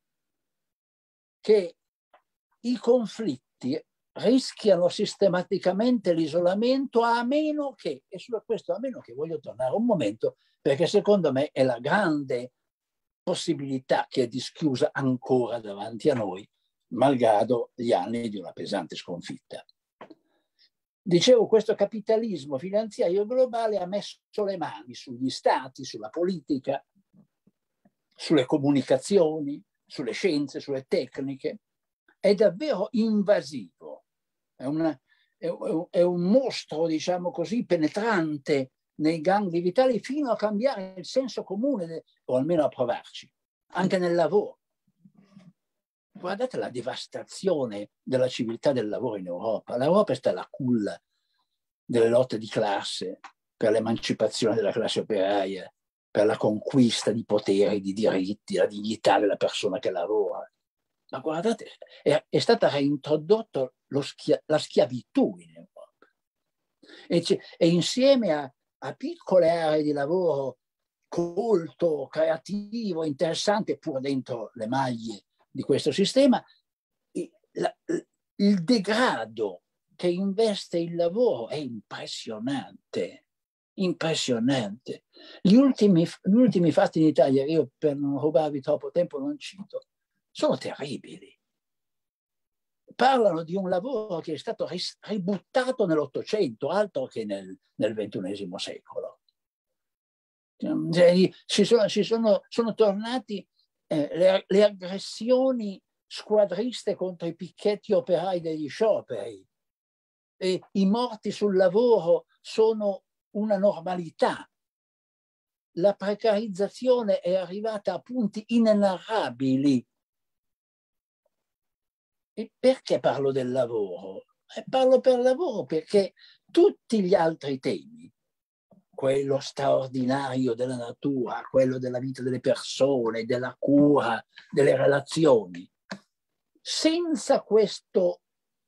D: che i conflitti rischiano sistematicamente l'isolamento, a meno che, e su questo a meno che voglio tornare un momento, perché secondo me è la grande possibilità che è dischiusa ancora davanti a noi, malgrado gli anni di una pesante sconfitta. Dicevo, questo capitalismo finanziario globale ha messo le mani sugli stati, sulla politica, sulle comunicazioni, sulle scienze, sulle tecniche. È davvero invasivo, è, una, è, è un mostro, diciamo così, penetrante nei gangli vitali fino a cambiare il senso comune, o almeno a provarci, anche nel lavoro. Guardate la devastazione della civiltà del lavoro in Europa. L'Europa è stata la culla delle lotte di classe per l'emancipazione della classe operaia, per la conquista di poteri, di diritti, la dignità della persona che lavora. Ma guardate, è, è stata reintrodotta lo schia, la schiavitù in Europa. E, e insieme a, a piccole aree di lavoro colto, creativo, interessante, pur dentro le maglie di questo sistema, il, il degrado che investe il lavoro è impressionante, impressionante. Gli ultimi, gli ultimi fatti in Italia, io per non rubarvi troppo tempo non cito, sono terribili. Parlano di un lavoro che è stato ributtato nell'Ottocento, altro che nel, nel ventunesimo secolo. Cioè, ci sono, ci sono, sono tornati eh, le, le aggressioni squadriste contro i picchetti operai degli scioperi. E i morti sul lavoro sono una normalità. La precarizzazione è arrivata a punti inenarrabili. E perché parlo del lavoro? Eh, parlo per lavoro perché tutti gli altri temi, quello straordinario della natura, quello della vita delle persone, della cura, delle relazioni, senza questo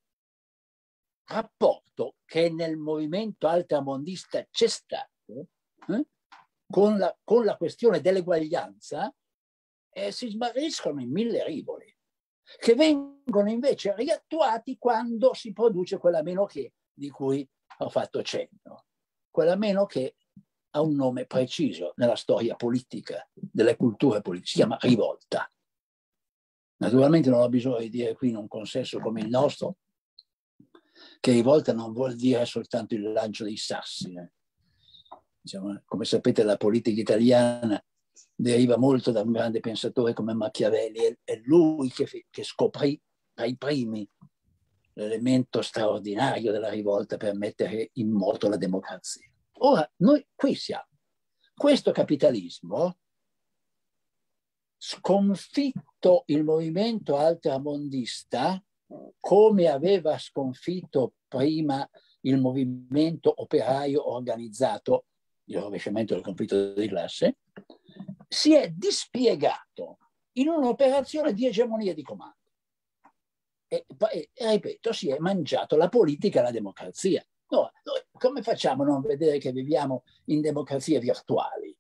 D: rapporto che nel movimento altramondista c'è stato, eh, con, la, con la questione dell'eguaglianza, eh, si smarriscono in mille rivoli, che vengono invece riattuati quando si produce quella meno che di cui ho fatto cenno. Quella meno che ha un nome preciso nella storia politica, delle culture politiche, si chiama rivolta. Naturalmente non ho bisogno di dire qui in un consesso come il nostro che rivolta non vuol dire soltanto il lancio dei sassi. Eh. Diciamo, come sapete, la politica italiana deriva molto da un grande pensatore come Machiavelli. È lui che, che scoprì tra i primi l'elemento straordinario della rivolta per mettere in moto la democrazia. Ora, noi qui siamo. Questo capitalismo, sconfitto il movimento altramondista, come aveva sconfitto prima il movimento operaio organizzato, il rovesciamento del conflitto di classe, si è dispiegato in un'operazione di egemonia di comando. E, e, e ripeto, si è mangiato la politica e la democrazia. No, noi come facciamo a non vedere che viviamo in democrazie virtuali?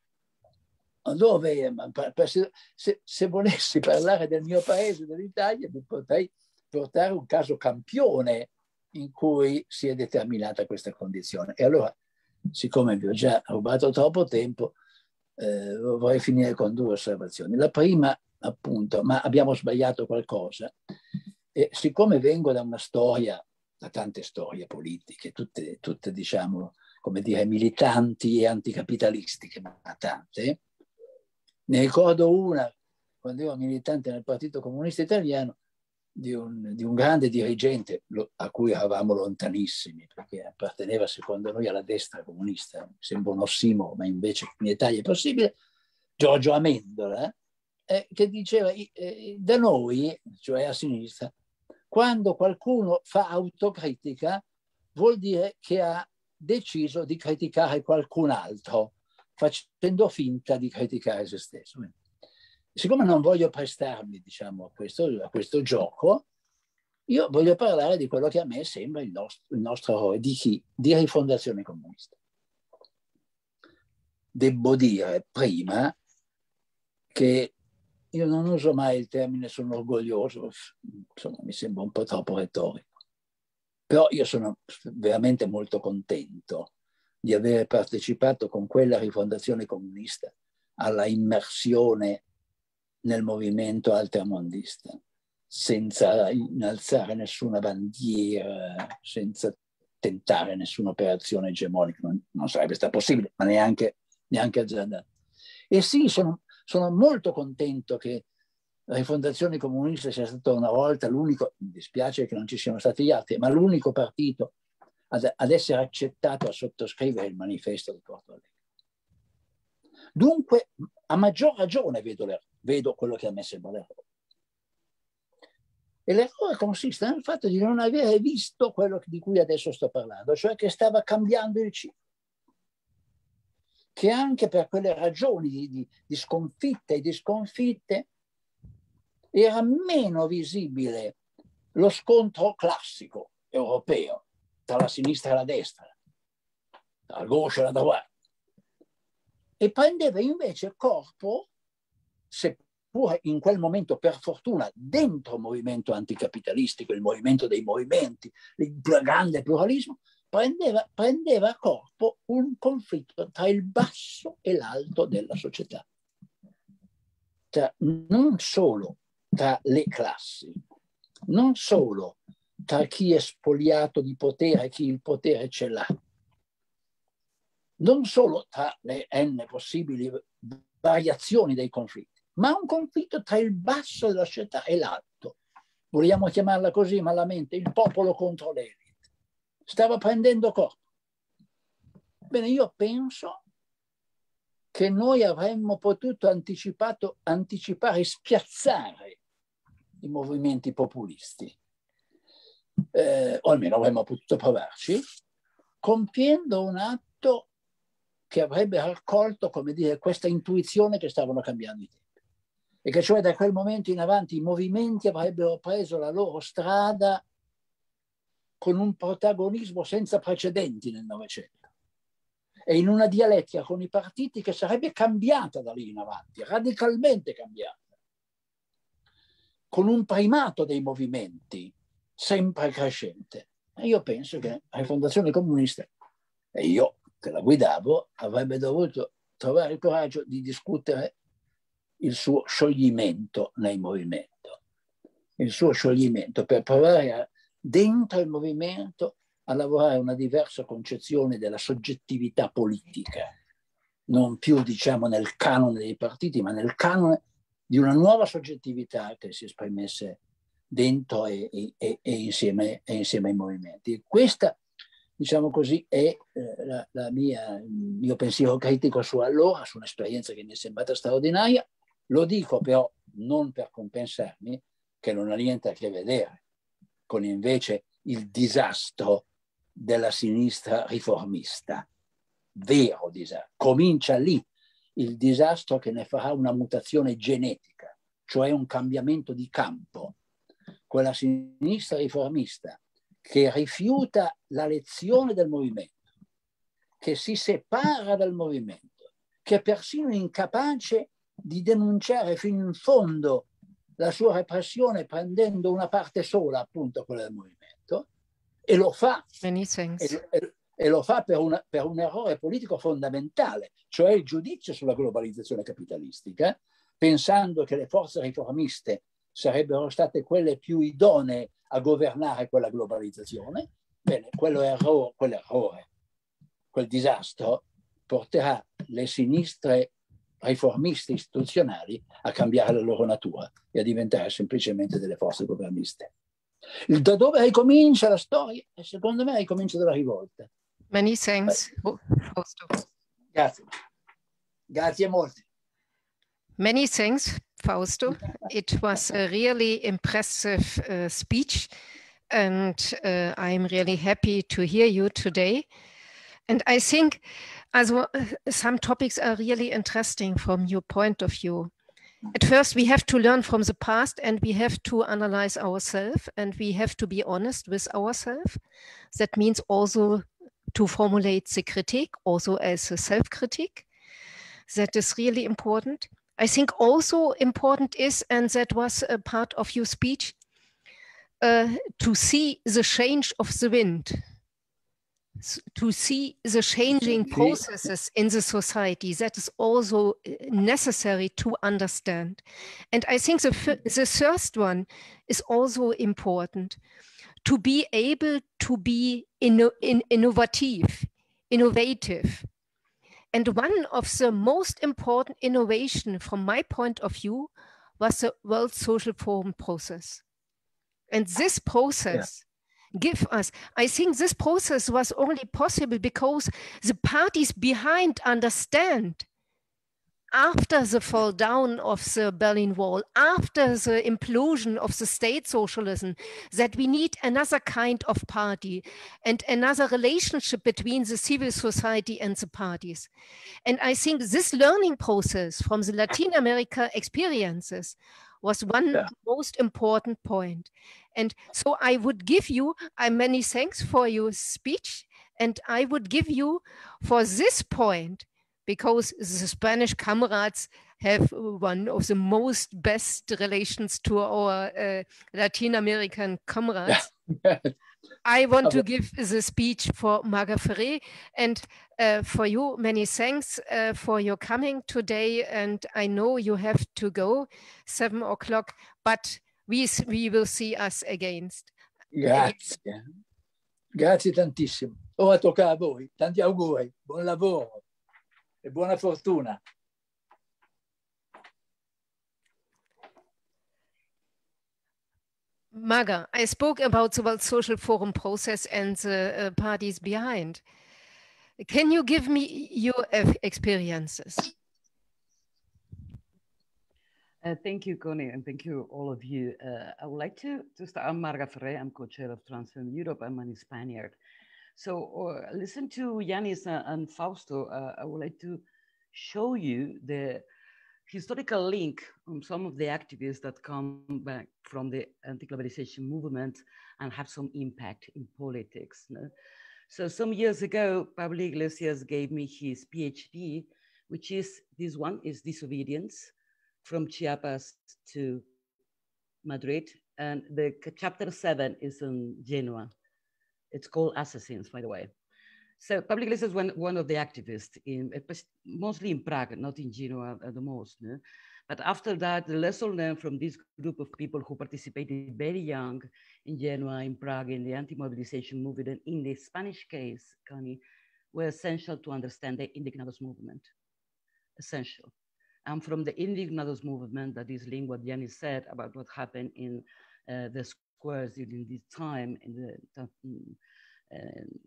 D: Dove, se, se volessi parlare del mio paese, dell'Italia, vi potrei portare un caso campione in cui si è determinata questa condizione. E allora, siccome vi ho già rubato troppo tempo, eh, vorrei finire con due osservazioni. La prima, appunto, ma abbiamo sbagliato qualcosa. E siccome vengo da una storia, da tante storie politiche, tutte, tutte diciamo, come dire, militanti e anticapitalistiche, ma tante, ne ricordo una, quando ero militante nel Partito Comunista Italiano, di un, di un grande dirigente a cui eravamo lontanissimi, perché apparteneva secondo noi alla destra comunista, sembra un ossimoro, ma invece in Italia è possibile, Giorgio Amendola, eh, che diceva, eh, da noi, cioè a sinistra, quando qualcuno fa autocritica vuol dire che ha deciso di criticare qualcun altro, facendo finta di criticare se stesso. Siccome non voglio prestarmi, diciamo, a questo, a questo gioco, io voglio parlare di quello che a me sembra il nostro, il nostro errore, di chi? Di Rifondazione Comunista. Devo dire prima che io non uso mai il termine sono orgoglioso, insomma mi sembra un po' troppo retorico, però io sono veramente molto contento di aver partecipato con quella Rifondazione Comunista alla immersione nel movimento altermondista, senza innalzare nessuna bandiera, senza tentare nessuna operazione egemonica, non, non sarebbe stato possibile, ma neanche, neanche azzardato. E sì, sono, sono molto contento che la Rifondazione Comunista sia stata una volta l'unico, mi dispiace che non ci siano stati gli altri, ma l'unico partito ad, ad essere accettato a sottoscrivere il manifesto di Porto Alegre. Dunque, a maggior ragione vedo, vedo quello che a me sembra l'errore. E l'errore consiste nel fatto di non avere visto quello di cui adesso sto parlando, cioè che stava cambiando il ciclo. Che anche per quelle ragioni di, di, di sconfitte e di sconfitte era meno visibile lo scontro classico europeo tra la sinistra e la destra, tra la gauche e la droite, e prendeva invece corpo, seppur in quel momento per fortuna dentro il movimento anticapitalistico, il movimento dei movimenti, il grande pluralismo, prendeva, prendeva corpo un conflitto tra il basso e l'alto della società, tra, non solo tra le classi, non solo tra chi è spoliato di potere e chi il potere ce l'ha, non solo tra le n possibili variazioni dei conflitti, ma un conflitto tra il basso della società e l'alto. Vogliamo chiamarla così malamente, il popolo contro l'elite. Stava prendendo corpo. Bene, io penso che noi avremmo potuto anticipato, anticipare e spiazzare i movimenti populisti, eh, o almeno avremmo potuto provarci, compiendo un atto che avrebbe raccolto, come dire, questa intuizione che stavano cambiando i tempi. E che cioè da quel momento in avanti i movimenti avrebbero preso la loro strada con un protagonismo senza precedenti nel Novecento. E in una dialettica con i partiti che sarebbe cambiata da lì in avanti, radicalmente cambiata. Con un primato dei movimenti sempre crescente. E io penso che la Rifondazione Comunista, e io che la guidavo, avrebbe dovuto trovare il coraggio di discutere il suo scioglimento nel movimento, il suo scioglimento per provare a, dentro il movimento a lavorare una diversa concezione della soggettività politica, non più diciamo nel canone dei partiti, ma nel canone di una nuova soggettività che si esprimesse dentro e, e, e, insieme, e insieme ai movimenti. Questa, diciamo così, è eh, la, la mia, il mio pensiero critico su allora, su un'esperienza che mi è sembrata straordinaria. Lo dico però non per compensarmi, che non ha niente a che vedere con invece il disastro della sinistra riformista, vero disastro. Comincia lì il disastro che ne farà una mutazione genetica, cioè un cambiamento di campo. Quella sinistra riformista che rifiuta la lezione del movimento, che si separa dal movimento, che è persino incapace di denunciare fino in fondo la sua repressione prendendo una parte sola, appunto quella del movimento, e lo fa, e, e, e lo fa per, una, per un errore politico fondamentale, cioè il giudizio sulla globalizzazione capitalistica, pensando che le forze riformiste sarebbero state quelle più idonee a governare quella globalizzazione. Bene, quell'errore, quell'errore, quel disastro porterà le sinistre riformiste istituzionali a cambiare la loro natura e a diventare semplicemente delle forze governiste. Da dove ricomincia la storia? E secondo me ricomincia dalla rivolta.
B: Many thanks, Fausto.
D: Grazie. Grazie molto.
B: Many thanks, Fausto. It was a really impressive uh, speech, and uh, I'm really happy to hear you today. And I think also, some topics are really interesting from your point of view. At first, we have to learn from the past, and we have to analyze ourselves, and we have to be honest with ourselves. That means also to formulate the critique, also as a self-critique. That is really important. I think also important is, and that was a part of your speech, uh, to see the change of the wind, to see the changing processes in the society. That is also necessary to understand. And I think the, the first one is also important, to be able to be inno in innovative, innovative. And one of the most important innovation from my point of view was the World Social Forum process. And this process yeah. give us, I think this process was only possible because the parties behind understand after the fall down of the Berlin Wall, after the implosion of the state socialism, that we need another kind of party and another relationship between the civil society and the parties. And I think this learning process from the Latin America experiences was one yeah. most important point. And so I would give you uh, many thanks for your speech, and I would give you for this point, because the Spanish comrades have one of the most best relations to our uh, Latin American comrades. Yeah. I want to give the speech for Marga Ferrer, and uh, for you, many thanks uh, for your coming today. And I know you have to go seven o'clock, but we, we will see us again.
D: Grazie. Grazie tantissimo. Ora tocca a voi. Tanti auguri, buon lavoro. E buona fortuna.
B: Marga, I spoke about the World Social Forum process and the uh, parties behind. Can you give me your experiences?
F: Uh, thank you, Connie, and thank you, all of you. Uh, I would like to, to start. I'm Marga Ferrer. I'm co-chair of Transform Europe. I'm a Spaniard. So uh, listen to Yanis and Fausto. Uh, I would like to show you the historical link on some of the activists that come back from the anti-globalization movement and have some impact in politics. No? So some years ago, Pablo Iglesias gave me his PhD, which is, this one is Disobedience, from Chiapas to Madrid. And the chapter seven is on Genoa. It's called Assassins, by the way. So Pablo Iglesias was one, one of the activists, in, mostly in Prague, not in Genoa uh, the most. No? But after that, the lesson learned from this group of people who participated very young in Genoa, in Prague, in the anti-mobilization movement, and in the Spanish case, Connie, were essential to understand the Indignados movement. Essential. And from the Indignados movement, that is linked what Yanis said about what happened in uh, the squares during this time, in the uh,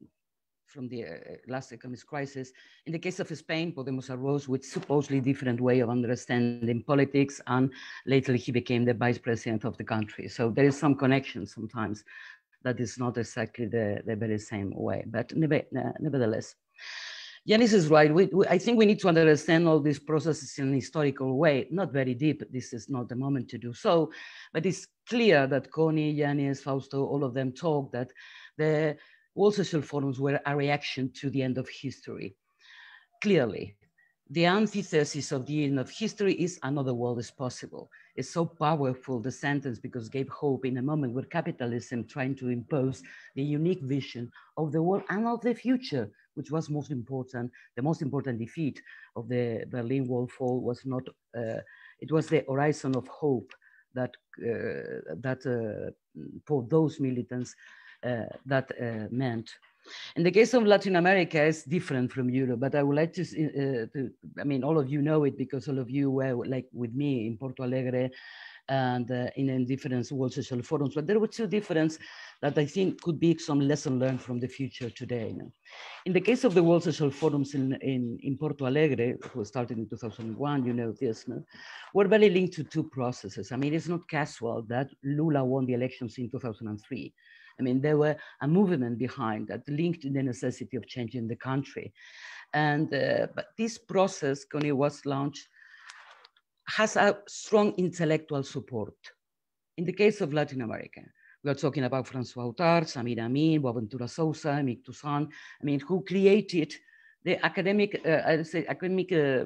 F: from the uh, last economic crisis. In the case of Spain, Podemos arose with supposedly different way of understanding politics, and later he became the vice president of the country. So there is some connection sometimes that is not exactly the, the very same way, but never, uh, nevertheless. Yanis is right. We, we, I think we need to understand all these processes in a historical way, not very deep. This is not the moment to do so, but it's clear that Connie, Yanis, Fausto, all of them talk that the World Social Forums were a reaction to the end of history. Clearly, the antithesis of the end of history is another world is possible. It's so powerful, the sentence, because it gave hope in a moment where capitalism trying to impose the unique vision of the world and of the future, which was most important. The most important defeat of the Berlin Wall fall was not, uh, it was the horizon of hope that, uh, that uh, for those militants uh, that uh, meant. In the case of Latin America, it's different from Europe, but I would like to, uh, to, I mean, all of you know it because all of you were like with me in Porto Alegre and uh, in, in different World Social Forums, but there were two differences that I think could be some lesson learned from the future today. You know? In the case of the World Social Forums in, in, in Porto Alegre, who started in two thousand one, you know this, no? Were very linked to two processes. I mean, it's not casual that Lula won the elections in two thousand three. I mean, there were a movement behind that linked to the necessity of changing the country. And, uh, but this process, Connie, was launched, has a strong intellectual support. In the case of Latin America, we are talking about François Autard, Samir Amin, Boaventura Sousa, Mick Toussaint, I mean, who created the academic, uh, I would say, academic uh,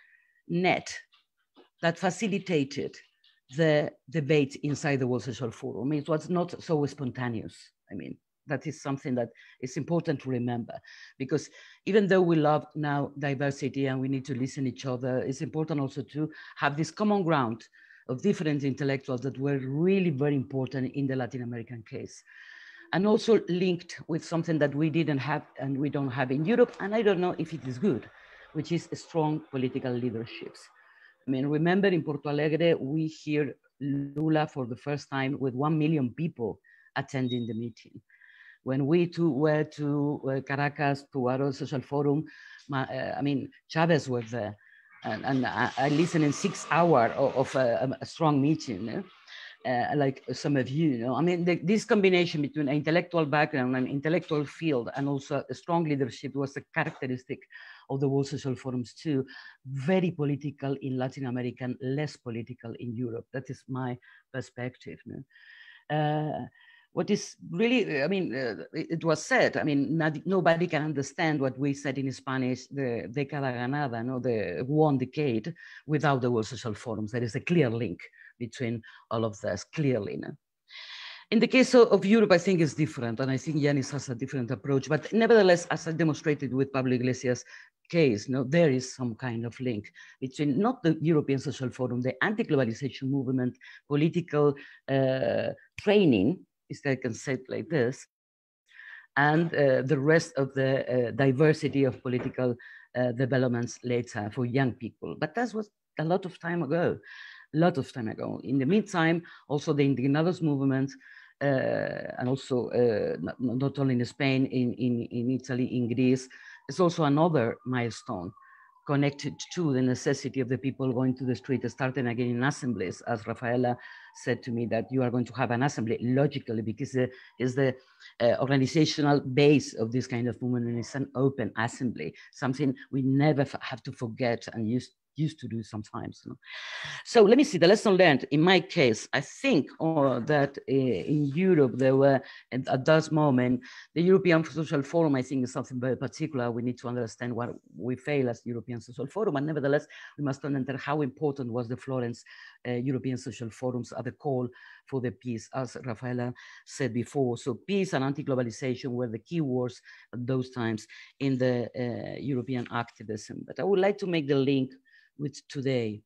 F: net that facilitated the debate inside the World Social Forum. I mean, it was not so spontaneous. I mean, that is something that is important to remember, because even though we love now diversity and we need to listen to each other, it's important also to have this common ground of different intellectuals that were really very important in the Latin American case. and also linked with something that we didn't have and we don't have in Europe, and I don't know if it is good, which is strong political leaderships. I mean, remember in Porto Alegre, we hear Lula for the first time with one million people attending the meeting. When we too were to uh, Caracas, to World Social Forum, my, uh, I mean, Chavez was there, and, and I, I listened in six hours of, of a, a strong meeting. You know? Uh, like some of you, you know, I mean, the, this combination between an intellectual background and intellectual field and also a strong leadership was a characteristic of the World Social Forums too. Very political in Latin America, and less political in Europe. That is my perspective. You know? uh, what is really, I mean, uh, it, it was said, I mean, not, nobody can understand what we said in Spanish, the década ganada, no, the one decade, without the World Social Forums. There is a clear link between all of this, clearly. No? In the case of, of Europe, I think it's different, and I think Yanis has a different approach, but nevertheless, as I demonstrated with Pablo Iglesias' case, no, there is some kind of link between not the European Social Forum, the anti-globalization movement, political uh, training, if I can say it like this, and uh, the rest of the uh, diversity of political uh, developments later for young people. But that was a lot of time ago. A lot of time ago. In the meantime, also the Indignados movement, uh, and also uh, not, not only in Spain, in, in, in Italy, in Greece, is also another milestone connected to the necessity of the people going to the street, starting again in assemblies, as Rafaela said to me, that you are going to have an assembly logically, because it is the uh, organizational base of this kind of movement, and it's an open assembly, something we never have to forget and use used to do sometimes. You know? So let me see the lesson learned. In my case, I think uh, that uh, in Europe, there were, at, at that moment, the European Social Forum, I think, is something very particular. We need to understand what we fail as European Social Forum, and nevertheless, we must understand how important was the Florence uh, European Social Forums at the call for the peace, as Rafaela said before. So peace and anti-globalization were the key words at those times in the uh, European activism. But I would like to make the link with today.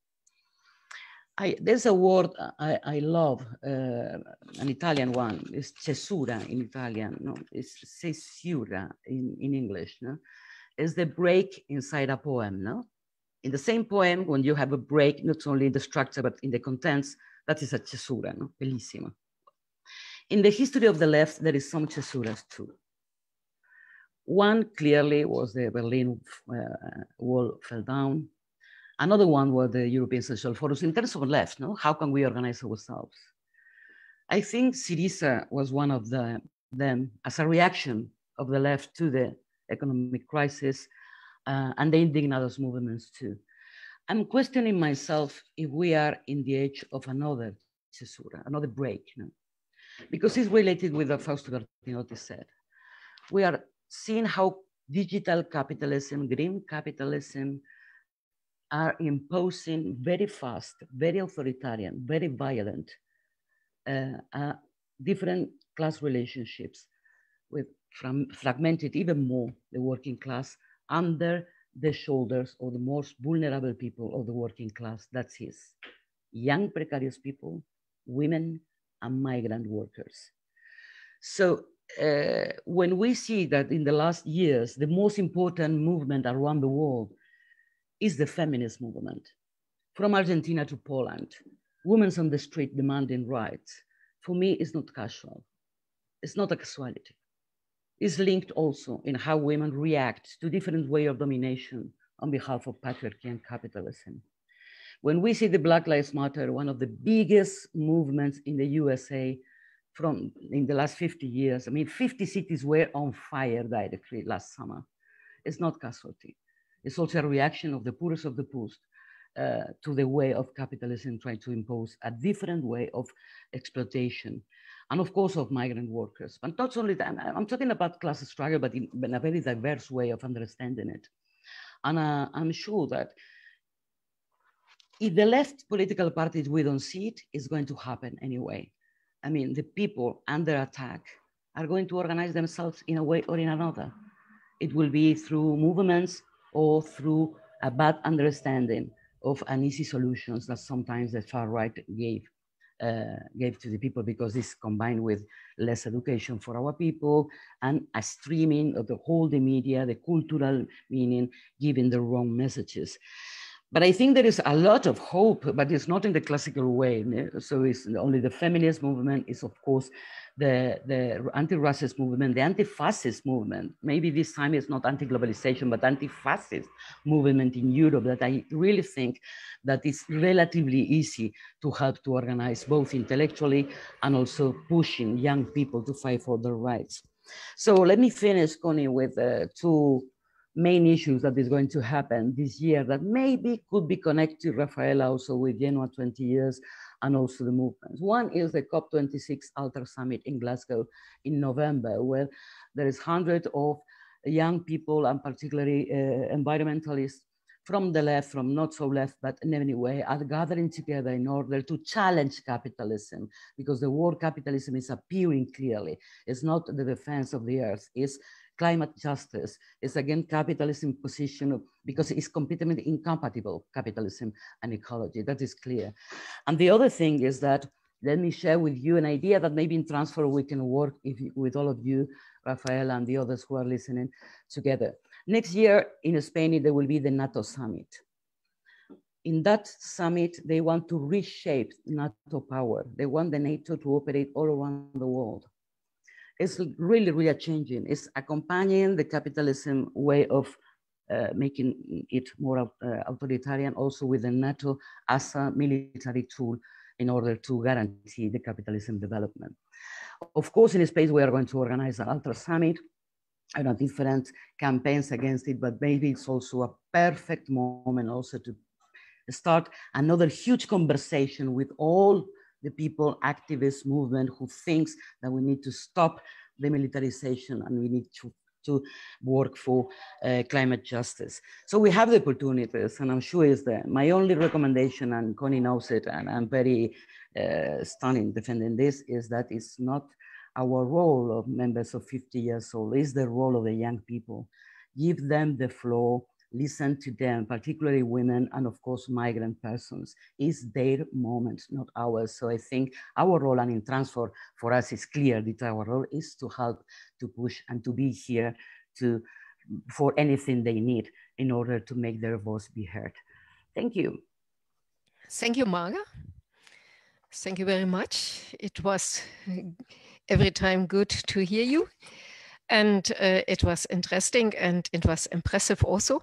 F: I, there's a word I, I love, uh, an Italian one, it's cesura in Italian, no? It's cesura in, in English. No? It's the break inside a poem. No? In the same poem, when you have a break, not only in the structure, but in the contents, that is a cesura, no? Bellissima. In the history of the left, there is some cesuras too. One clearly was the Berlin uh, Wall fell down. Another one was the European Social Forums. In terms of left, no? How can we organize ourselves? I think Syriza was one of the, them as a reaction of the left to the economic crisis uh, and the Indignados movements too. I'm questioning myself if we are in the age of another cesura, another break, you know? Because it's related with what Fausto Bertinotti said. We are seeing how digital capitalism, green capitalism, are imposing very fast, very authoritarian, very violent, uh, uh, different class relationships with from fragmented even more the working class under the shoulders of the most vulnerable people of the working class. That is young precarious people, women, and migrant workers. So uh, when we see that in the last years, the most important movement around the world is the feminist movement. From Argentina to Poland, women on the street demanding rights. For me, it's not casual. It's not a casualty. It's linked also in how women react to different ways of domination on behalf of patriarchy and capitalism. When we see the Black Lives Matter, one of the biggest movements in the U S A from in the last fifty years, I mean, fifty cities were on fire directly last summer. It's not casualty. It's also a reaction of the poorest of the poor uh, to the way of capitalism trying to impose a different way of exploitation. And of course of migrant workers. But not only that, I'm talking about class struggle, but in, in a very diverse way of understanding it. And uh, I'm sure that if the left political parties, we don't see it, it's going to happen anyway. I mean, the people under attack are going to organize themselves in a way or in another. It will be through movements or through a bad understanding of uneasy solutions that sometimes the far right gave uh, gave to the people, because this combined with less education for our people and a streaming of the whole the media, the cultural meaning, giving the wrong messages. But I think there is a lot of hope, but it's not in the classical way. So it's only the feminist movement, is of course the, the anti-racist movement, the anti-fascist movement. Maybe this time it's not anti-globalization, but anti-fascist movement in Europe, that I really think that it's relatively easy to help to organize, both intellectually and also pushing young people to fight for their rights. So let me finish, Connie, with uh, two main issues that is going to happen this year that maybe could be connected, Rafaela, also with Genoa twenty years and also the movements. One is the COP twenty-six Altar Summit in Glasgow in November, where there is hundreds of young people and particularly uh, environmentalists from the left, from not so left, but in any way, are gathering together in order to challenge capitalism, because the word capitalism is appearing clearly. It's not the defense of the earth, it's climate justice, is again capitalism position, because it's completely incompatible, capitalism and ecology, that is clear. And the other thing is that, let me share with you an idea that maybe in Transfer we can work if, with all of you, Rafaela and the others who are listening together. Next year in Spain, there will be the NATO summit. In that summit, they want to reshape NATO power. They want the NATO to operate all around the world. It's really, really changing. It's accompanying the capitalism way of uh, making it more uh, authoritarian, also with the NATO as a military tool in order to guarantee the capitalism development. Of course, in Spain, we are going to organize an Altar Summit. I know different campaigns against it, but maybe it's also a perfect moment also to start another huge conversation with all the people, activist movement who thinks that we need to stop the militarization and we need to, to work for uh, climate justice. So we have the opportunities, and I'm sure it's there. My only recommendation, and Connie knows it, and I'm very uh, stunning defending this, is that it's not our role of members of fifty years old, it's the role of the young people. Give them the floor, listen to them, particularly women and of course migrant persons. It's their moment, not ours. So I think our role, and in Transfer for us is clear that our role is to help, to push, and to be here to, for anything they need in order to make their voice be heard. Thank you.
B: Thank you, Marga. Thank you very much. It was every time good to hear you. And uh, it was interesting and it was impressive also.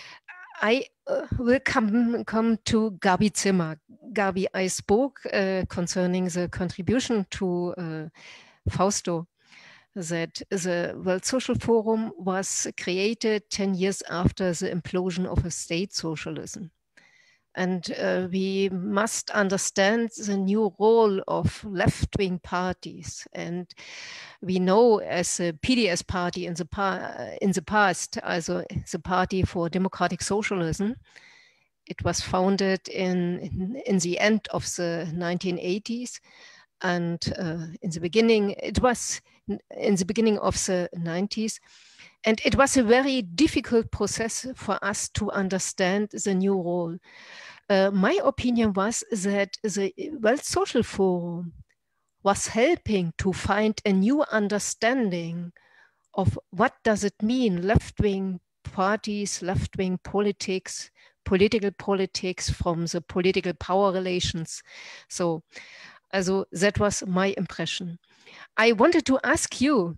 B: I uh, will come, come to Gabi Zimmer. Gabi, I spoke uh, concerning the contribution to uh, Fausto, that the World Social Forum was created ten years after the implosion of a state socialism. And uh, we must understand the new role of left-wing parties. And we know, as a P D S party in the, pa in the past, also the Party for Democratic Socialism, it was founded in, in, in the end of the nineteen eighties. And uh, in the beginning, it was in the beginning of the nineties. And it was a very difficult process for us to understand the new role. Uh, my opinion was that the World Social Forum was helping to find a new understanding of what does it mean, left-wing parties, left-wing politics, political politics from the political power relations. So, also that was my impression. I wanted to ask you,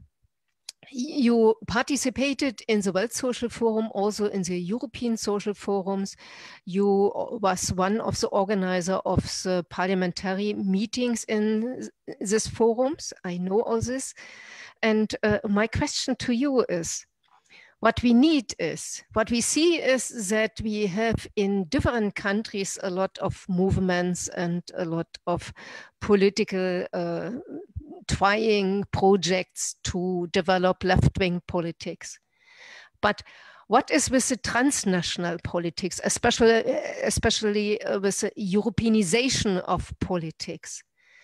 B: you participated in the World Social Forum, also in the European Social Forums. You was one of the organizers of the parliamentary meetings in these forums. I know all this. And uh, my question to you is, what we need is, what we see is that we have in different countries a lot of movements and a lot of political uh, trying projects to develop left-wing politics. But what is with the transnational politics, especially, especially with the Europeanization of politics?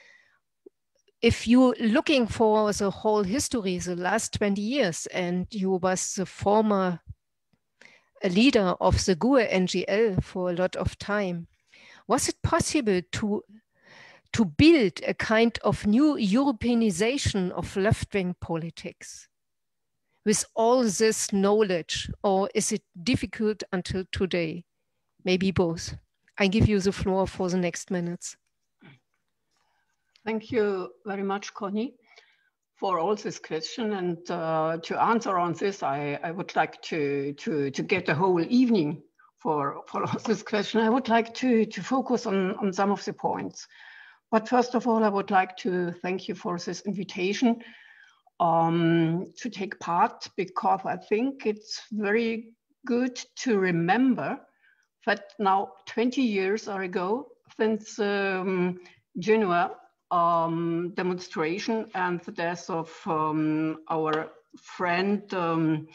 B: If you're looking for the whole history, the last twenty years, and you was the former leader of the G U E N G L for a lot of time, was it possible to, to build a kind of new Europeanization of left-wing politics with all this knowledge, or is it difficult until today? Maybe both. I give you the floor for the next minutes.
G: Thank you very much, Connie, for all this question. And uh, to answer on this, I, I would like to, to, to get a whole evening for, for this question. I would like to, to focus on, on some of the points. But first of all, I would like to thank you for this invitation um, to take part, because I think it's very good to remember that now twenty years ago, since um, Genoa um, demonstration and the death of um, our friend, um,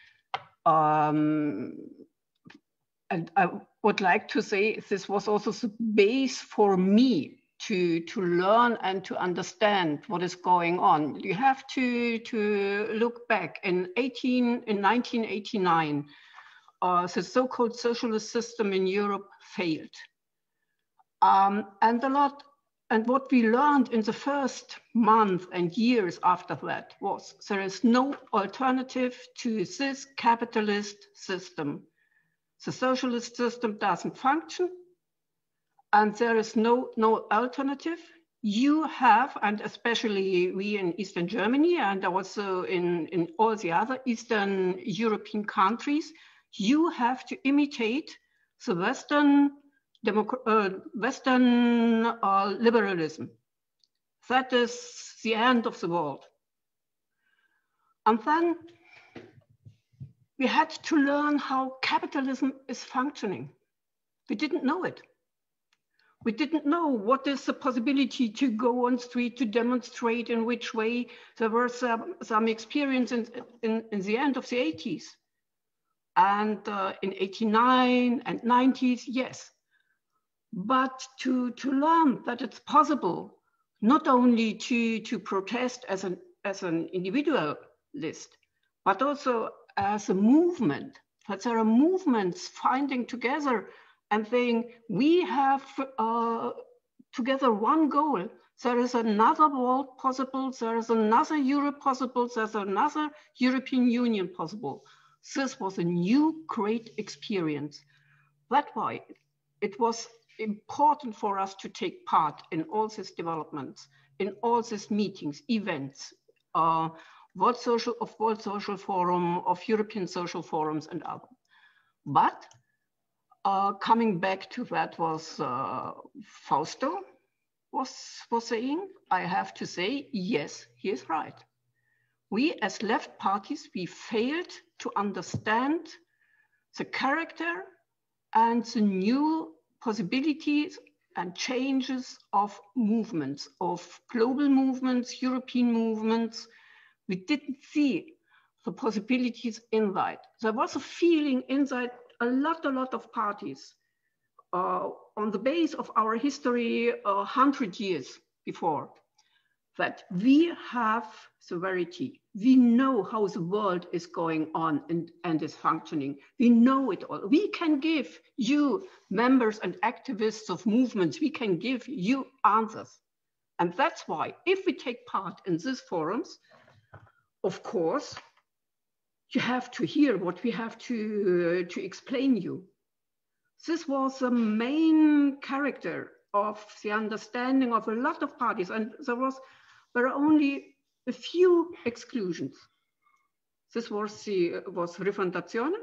G: um, and I would like to say this was also the base for me to, to learn and to understand what is going on. You have to, to look back in, eighteen, in nineteen eighty-nine, uh, the so-called socialist system in Europe failed. Um, and a lot, and what we learned in the first month and years after that was there is no alternative to this capitalist system. The socialist system doesn't function, and there is no, no alternative. You have, and especially we in Eastern Germany and also in, in all the other Eastern European countries, you have to imitate the Western, uh, Western uh, liberalism. That is the end of the world. And then we had to learn how capitalism is functioning. We didn't know it. We didn't know what is the possibility to go on street to demonstrate, in which way. There were some, some experience in, in, in the end of the eighties. And uh, in eighty-nine and nineties, yes. But to, to learn that it's possible, not only to, to protest as an, as an individualist, but also as a movement, that there are movements finding together and saying, we have uh, together one goal. There is another world possible. There is another Europe possible. There's another European Union possible. This was a new great experience. That's why it was important for us to take part in all these developments, in all these meetings, events, uh, World Social, of World Social Forum, of European Social Forums and others. But Uh, coming back to that was uh, Fausto was, was saying, I have to say, yes, he is right. We as left parties, we failed to understand the character and the new possibilities and changes of movements, of global movements, European movements. We didn't see the possibilities inside. There was a feeling inside a lot, a lot of parties uh, on the base of our history a uh, hundred years before, that we have sovereignty. We know how the world is going on and, and is functioning. We know it all. We can give you, members and activists of movements, we can give you answers. And that's why if we take part in these forums, of course, you have to hear what we have to, uh, to explain you. This was the main character of the understanding of a lot of parties, and there was there are only a few exclusions. This was the was Rifondazione,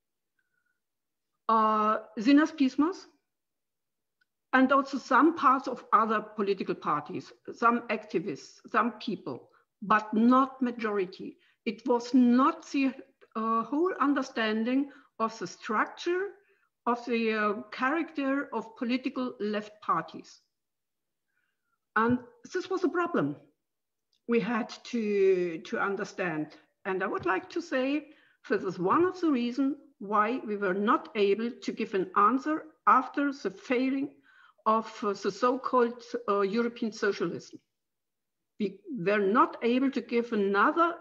G: uh, Synaspismos, and also some parts of other political parties, some activists, some people, but not majority. It was not the uh, whole understanding of the structure of the uh, character of political left parties. And this was a problem we had to, to understand. And I would like to say this is one of the reasons why we were not able to give an answer after the failing of uh, the so-called uh, European socialism. We were not able to give another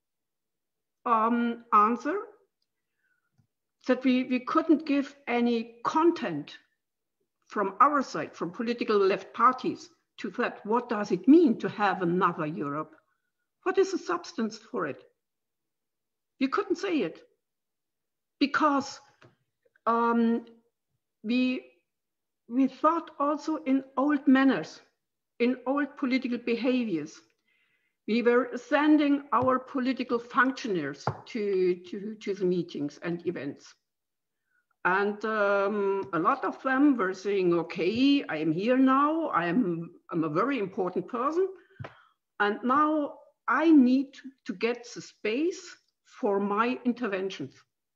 G: um, answer, that we, we couldn't give any content from our side, from political left parties, to that. What does it mean to have another Europe? What is the substance for it? You couldn't say it because um, we, we thought also in old manners, in old political behaviors. We were sending our political functionaries to, to, to the meetings and events. And um, a lot of them were saying, okay, I am here now, I am I'm a very important person, and now I need to get the space for my interventions.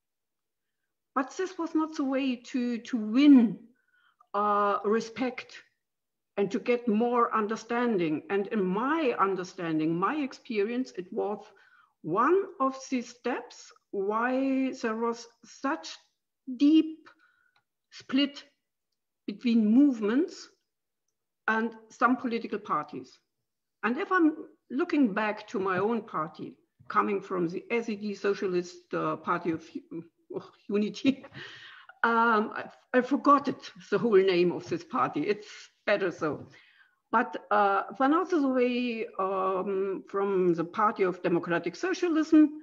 G: But this was not the way to, to win uh, respect and to get more understanding. And in my understanding, my experience, it was one of the steps why there was such deep split between movements and some political parties. And if I'm looking back to my own party, coming from the S E D Socialist uh, Party of oh, Unity, um, I, I forgot it, the whole name of this party. It's better so. But uh, then also the way um, from the Party of Democratic Socialism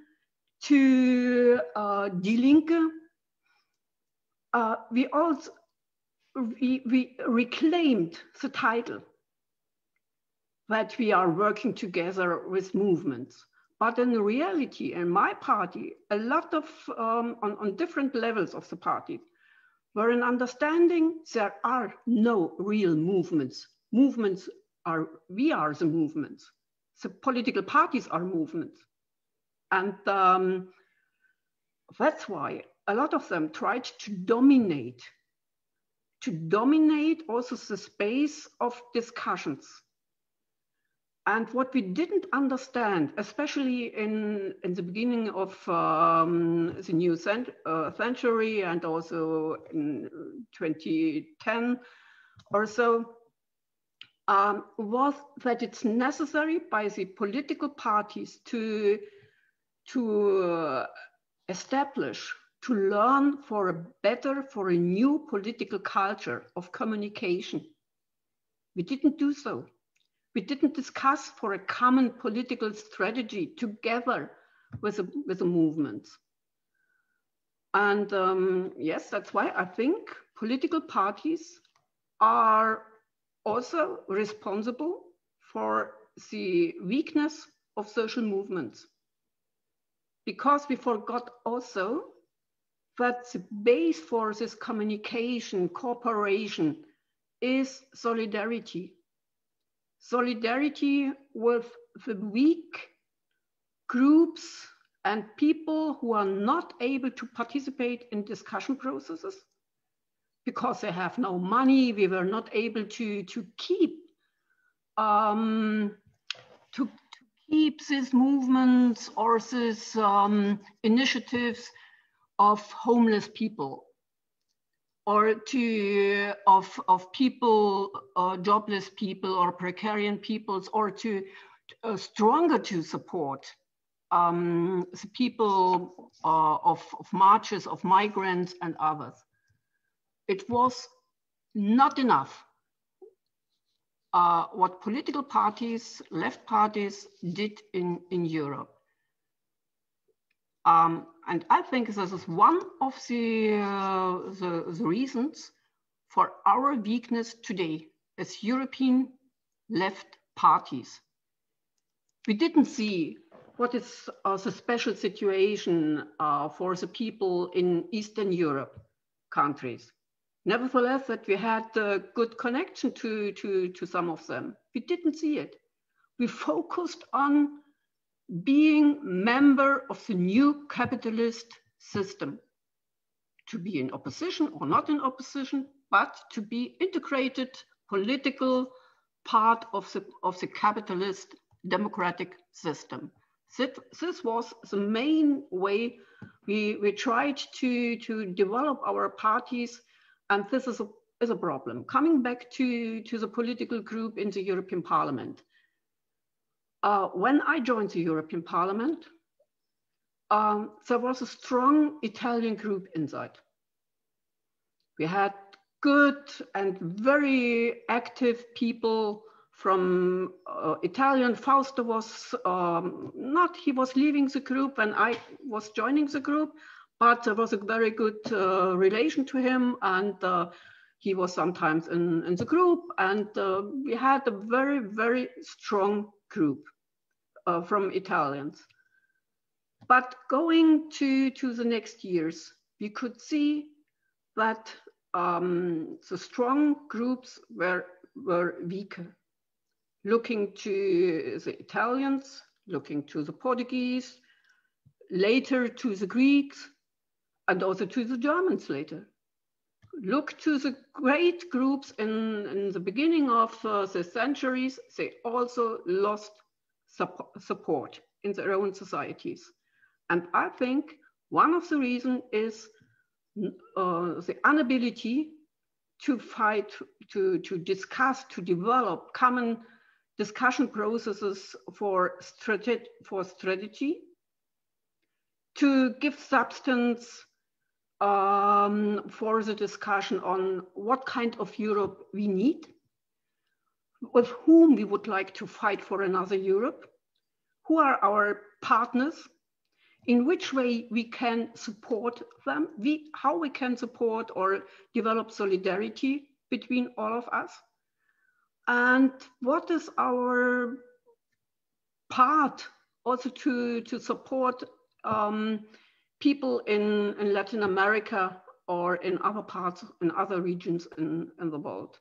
G: to uh, Die Linke, uh, we also we, we reclaimed the title that we are working together with movements. But in reality, in my party, a lot of, um, on, on different levels of the party, were in understanding there are no real movements. Movements are, we are the movements. The political parties are movements. And um, that's why a lot of them tried to dominate, to dominate also the space of discussions. And what we didn't understand, especially in, in the beginning of um, the new cent uh, century and also in twenty ten or so, um, was that it's necessary by the political parties to, to uh, establish, to learn for a better, for a new political culture of communication. We didn't do so. We didn't discuss for a common political strategy together with the, with the movements. And um, yes, that's why I think political parties are also responsible for the weakness of social movements. Because we forgot also that the base for this communication, cooperation is solidarity. Solidarity with the weak groups and people who are not able to participate in discussion processes because they have no money. We were not able to, to keep um, to, to keep these movements or these um, initiatives of homeless people, or to of of people, uh, jobless people, or precarious peoples, or to uh, stronger to support um, the people uh, of, of marches, of migrants and others. It was not enough uh, what political parties, left parties did in, in Europe. Um, and I think this is one of the, uh, the, the reasons for our weakness today as European left parties. We didn't see what is uh, the special situation uh, for the people in Eastern Europe countries. Nevertheless, that we had a good connection to, to, to some of them. We didn't see it. We focused on being member of the new capitalist system, to be in opposition or not in opposition, but to be integrated political part of the, of the capitalist democratic system. This, this was the main way we, we tried to, to develop our parties, and this is a, is a problem. Coming back to, to the political group in the European Parliament. Uh, when I joined the European Parliament, um, there was a strong Italian group inside. We had good and very active people from uh, Italian. Fausto was um, not, he was leaving the group when I was joining the group, but there was a very good uh, relation to him, and uh, he was sometimes in, in the group, and uh, we had a very, very strong group uh, from Italians. But going to, to the next years, we could see that um, the strong groups were, were weaker. Looking to the Italians, looking to the Portuguese, later to the Greeks, and also to the Germans later. Look to the great groups in, in the beginning of uh, the centuries, they also lost support in their own societies. And I think one of the reasons is uh, the inability to fight, to, to discuss, to develop common discussion processes for, strate for strategy, to give substance um, for the discussion on what kind of Europe we need, with whom we would like to fight for another Europe, who are our partners, in which way we can support them, we, how we can support or develop solidarity between all of us, and what is our part also to, to support um, people in, in Latin America or in other parts, in other regions in, in the world.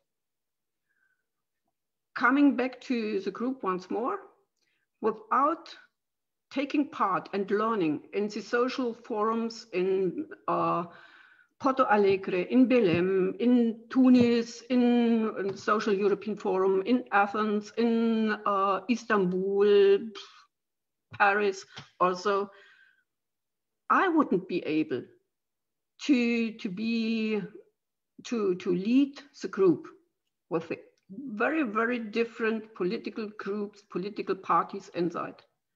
G: Coming back to the group once more, without taking part and learning in the social forums in uh, Porto Alegre, in Belém, in Tunis, in, in Social European Forum, in Athens, in uh, Istanbul, Paris also, I wouldn't be able to, to be, to, to lead the group with the very, very different political groups, political parties inside.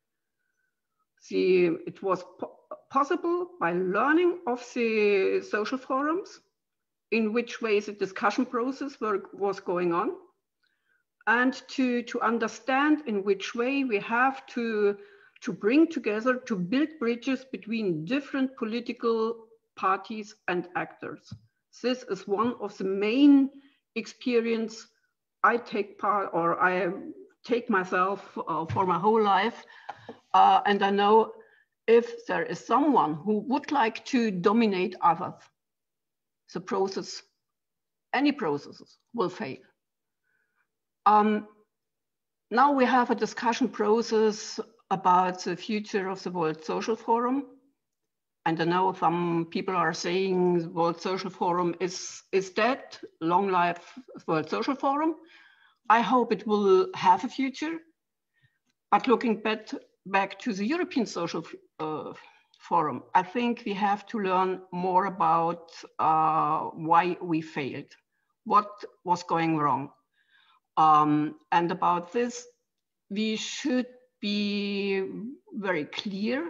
G: The, it was po possible by learning of the social forums, in which way the discussion process were, was going on, and to, to understand in which way we have to, to bring together, to build bridges between different political parties and actors. This is one of the main experience I take part, or I take myself uh, for my whole life. Uh, and I know if there is someone who would like to dominate others, the process, any processes will fail. Um, now we have a discussion process about the future of the World Social Forum. And I know some people are saying the World Social Forum is, is dead, long life World Social Forum. I hope it will have a future, but looking back, back to the European Social uh, Forum, I think we have to learn more about uh, why we failed, what was going wrong. Um, and about this, we should be very clear.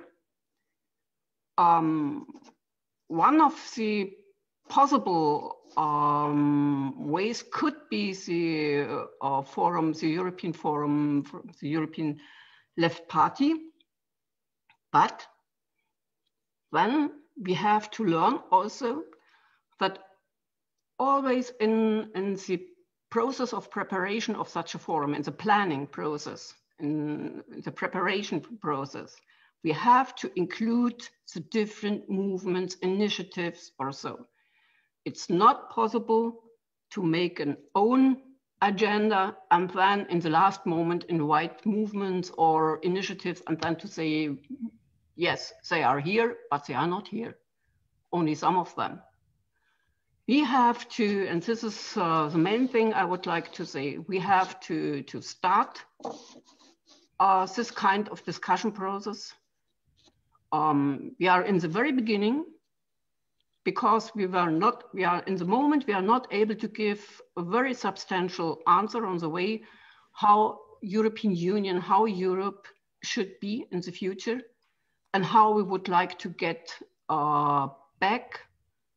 G: Um, one of the possible um, ways could be the uh, forum, the European Forum, the European Left Party, but then we have to learn also that always in, in the process of preparation of such a forum, in the planning process, in the preparation process, we have to include the different movements, initiatives or so. It's not possible to make an own agenda and then in the last moment invite movements or initiatives and then to say, yes, they are here, but they are not here. Only some of them. We have to, and this is uh, the main thing I would like to say, we have to, to start uh, this kind of discussion process. Um, we are in the very beginning, because we were not, we are in the moment, we are not able to give a very substantial answer on the way how European Union, how Europe should be in the future, and how we would like to get uh, back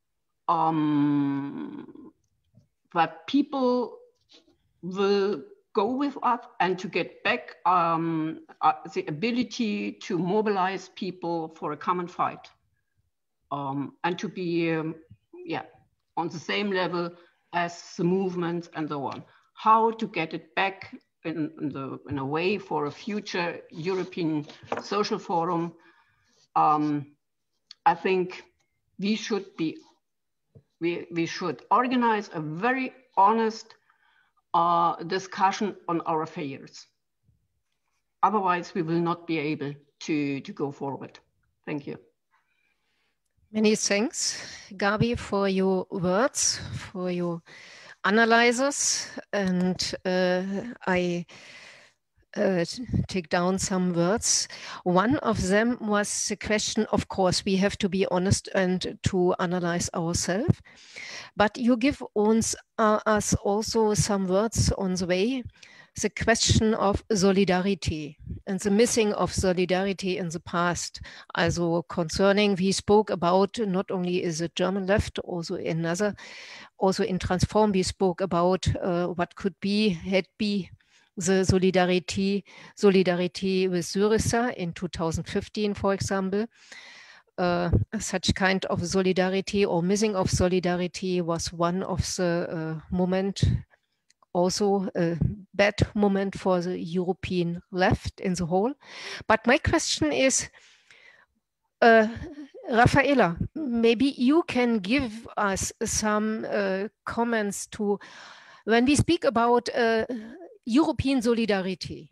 G: um, that people will go with us and to get back um, uh, the ability to mobilize people for a common fight um, and to be, um, yeah, on the same level as the movement and so on. How to get it back in, in, the, in a way for a future European Social Forum. Um, I think we should be, we, we should organize a very honest uh, discussion on our failures. Otherwise, we will not be able to, to go forward. Thank you.
B: Many thanks, Gabi, for your words, for your analyses, and uh, I uh, take down some words. One of them was the question, of course, we have to be honest and to analyze ourselves, but you give uns, uh, us also some words on the way, the question of solidarity and the missing of solidarity in the past. Also concerning, we spoke about not only is the German left, also in another, also in Transform, we spoke about uh, what could be, had be the solidarity, solidarity with Syriza in two thousand fifteen, for example. Uh, such kind of solidarity or missing of solidarity was one of the uh, moment, also a bad moment for the European left in the whole. But my question is, uh, Raffaella, maybe you can give us some uh, comments to, when we speak about uh, European solidarity,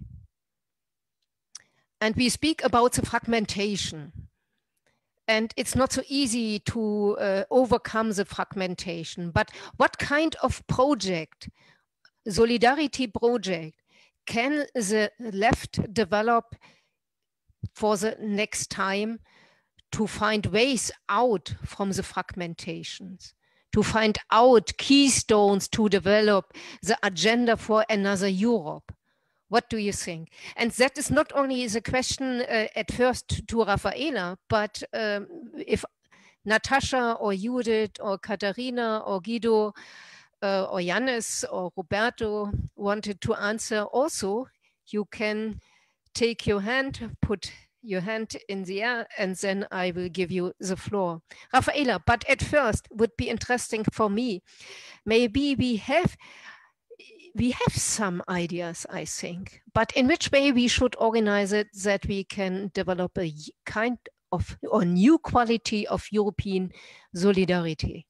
B: and we speak about the fragmentation, and it's not so easy to uh, overcome the fragmentation, but what kind of project, solidarity project, can the left develop for the next time to find ways out from the fragmentations, to find out keystones to develop the agenda for another Europe? What do you think? And that is not only the question uh, at first to Raffaella, but um, if Natasha or Judith or Katharina or Guido uh, or Yannis or Roberto wanted to answer also, you can take your hand, put your hand in the air, and then I will give you the floor. Raffaella, but at first would be interesting for me. Maybe we have We have some ideas, I think, but in which way we should organize it that we can develop a kind of or new quality of European solidarity?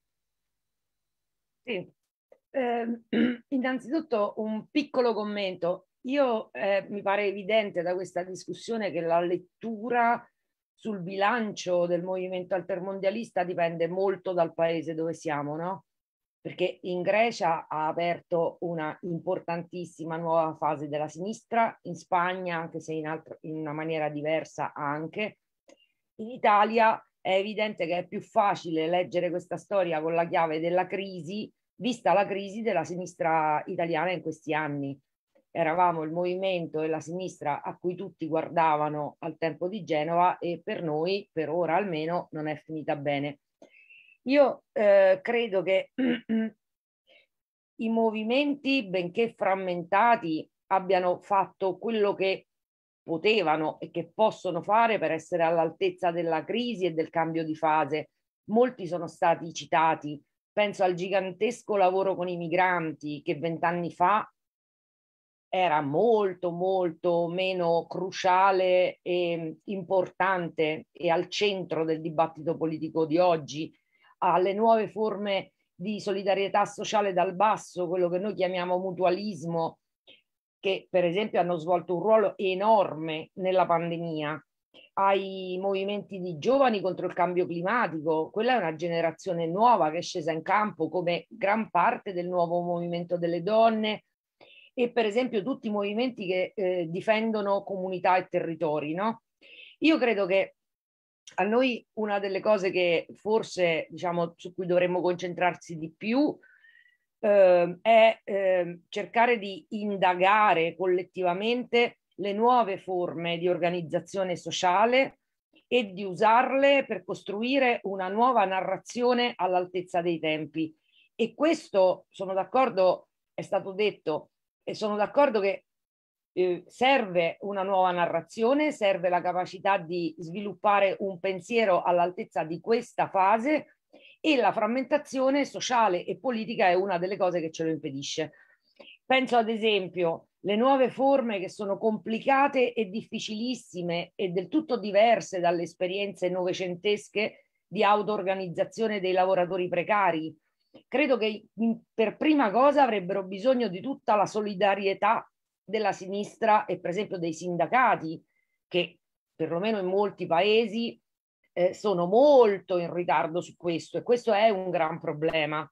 C: Sì. Eh, innanzitutto un piccolo commento. Io eh, mi pare evidente da questa discussione che la lettura sul bilancio del movimento altermondialista dipende molto dal paese dove siamo, no? Perché in Grecia ha aperto una importantissima nuova fase della sinistra, in Spagna, anche se in, altro, in una maniera diversa anche. In Italia è evidente che è più facile leggere questa storia con la chiave della crisi, vista la crisi della sinistra italiana in questi anni. Eravamo il movimento e la sinistra a cui tutti guardavano al tempo di Genova e per noi, per ora almeno, non è finita bene. Io eh, credo che i movimenti, benché frammentati, abbiano fatto quello che potevano e che possono fare per essere all'altezza della crisi e del cambio di fase. Molti sono stati citati. Penso al gigantesco lavoro con i migranti che vent'anni fa era molto molto meno cruciale e importante e al centro del dibattito politico di oggi, alle nuove forme di solidarietà sociale dal basso, quello che noi chiamiamo mutualismo, che per esempio hanno svolto un ruolo enorme nella pandemia, ai movimenti di giovani contro il cambio climatico. Quella è una generazione nuova che è scesa in campo come gran parte del nuovo movimento delle donne e per esempio tutti i movimenti che eh, difendono comunità e territori, no? Io credo che a noi una delle cose che forse, diciamo, su cui dovremmo concentrarsi di più eh, è eh, cercare di indagare collettivamente le nuove forme di organizzazione sociale e di usarle per costruire una nuova narrazione all'altezza dei tempi. E questo, sono d'accordo, è stato detto, e sono d'accordo che eh, serve una nuova narrazione, serve la capacità di sviluppare un pensiero all'altezza di questa fase, e la frammentazione sociale e politica è una delle cose che ce lo impedisce. Penso ad esempio le nuove forme che sono complicate e difficilissime e del tutto diverse dalle esperienze novecentesche di auto-organizzazione dei lavoratori precari. Credo che in, per prima cosa avrebbero bisogno di tutta la solidarietà della sinistra e per esempio dei sindacati, che perlomeno in molti paesi eh, sono molto in ritardo su questo, e questo è un gran problema.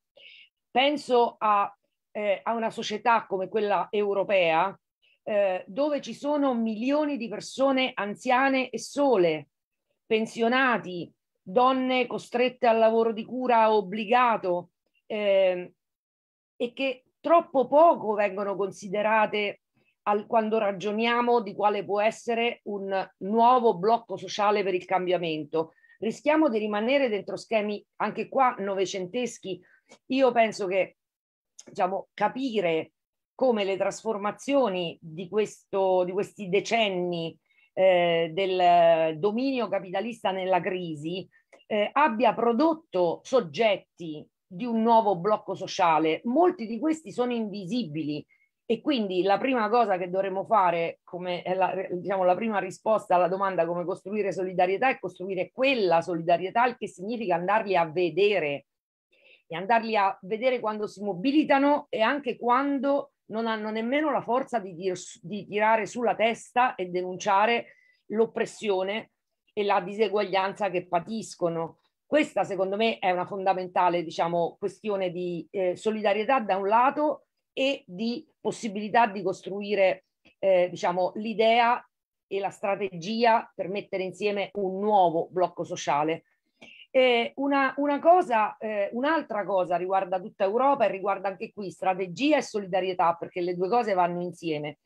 C: Penso a, eh, a una società come quella europea, eh, dove ci sono milioni di persone anziane e sole, pensionati, donne costrette al lavoro di cura obbligato, eh, e che troppo poco vengono considerate al, quando ragioniamo di quale può essere un nuovo blocco sociale per il cambiamento. Rischiamo di rimanere dentro schemi anche qua novecenteschi. Io penso che, diciamo, capire come le trasformazioni di, questo, di questi decenni eh, del dominio capitalista nella crisi eh, abbia prodotto soggetti di un nuovo blocco sociale. Molti di questi sono invisibili, e quindi la prima cosa che dovremmo fare, come la, diciamo, la prima risposta alla domanda come costruire solidarietà, è costruire quella solidarietà, il che significa andarli a vedere, e andarli a vedere quando si mobilitano e anche quando non hanno nemmeno la forza di, tir di tirare sulla testa e denunciare l'oppressione e la diseguaglianza che patiscono. Questa secondo me è una fondamentale, diciamo, questione di eh, solidarietà da un lato, e di possibilità di costruire eh, diciamo, l'idea e la strategia per mettere insieme un nuovo blocco sociale. Eh, una, una cosa, eh, un'altra cosa riguarda tutta Europa e riguarda anche qui strategia e solidarietà, perché le due cose vanno insieme.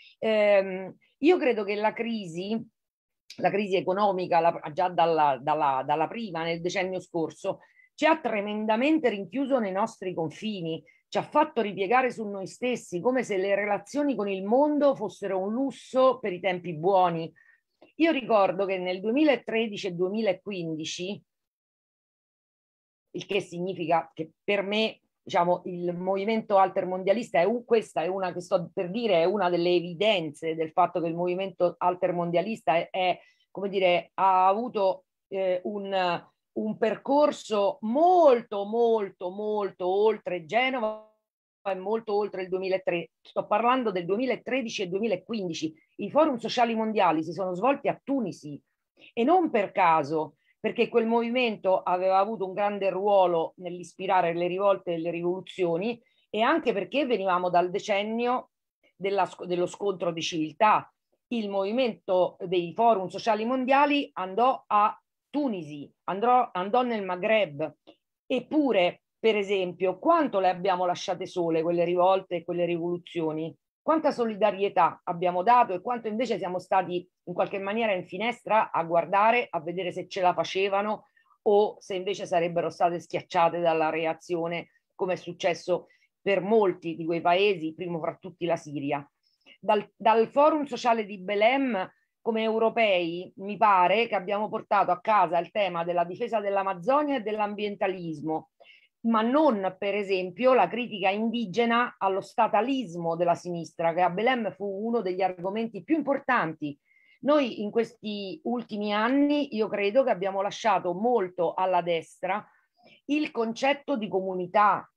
C: Eh, io credo che la crisi, la crisi economica, la, già dalla, dalla, dalla prima, nel decennio scorso, ci ha tremendamente rinchiuso nei nostri confini, ci ha fatto ripiegare su noi stessi, come se le relazioni con il mondo fossero un lusso per i tempi buoni. Io ricordo che nel duemilatredici e duemilaquindici, il che significa che per me, diciamo, il movimento altermondialista è un, questa è una che sto per dire, è una delle evidenze del fatto che il movimento altermondialista è, è come dire, ha avuto eh, un un percorso molto, molto, molto oltre Genova e molto oltre il duemilatré. Sto parlando del duemilatredici e duemilaquindici. I forum sociali mondiali si sono svolti a Tunisi, e non per caso, perché quel movimento aveva avuto un grande ruolo nell'ispirare le rivolte e le rivoluzioni, e anche perché venivamo dal decennio della, dello scontro di civiltà. Il movimento dei forum sociali mondiali andò a Tunisi, andrò, andò nel Maghreb, eppure, per esempio, quanto le abbiamo lasciate sole quelle rivolte e quelle rivoluzioni? Quanta solidarietà abbiamo dato e quanto invece siamo stati in qualche maniera in finestra a guardare, a vedere se ce la facevano o se invece sarebbero state schiacciate dalla reazione, come è successo per molti di quei paesi, primo fra tutti la Siria. Dal, dal Forum Sociale di Belém, come europei, mi pare che abbiamo portato a casa il tema della difesa dell'Amazzonia e dell'ambientalismo, ma non, per esempio, la critica indigena allo statalismo della sinistra, che a Belém fu uno degli argomenti più importanti. Noi in questi ultimi anni, io credo che abbiamo lasciato molto alla destra il concetto di comunità.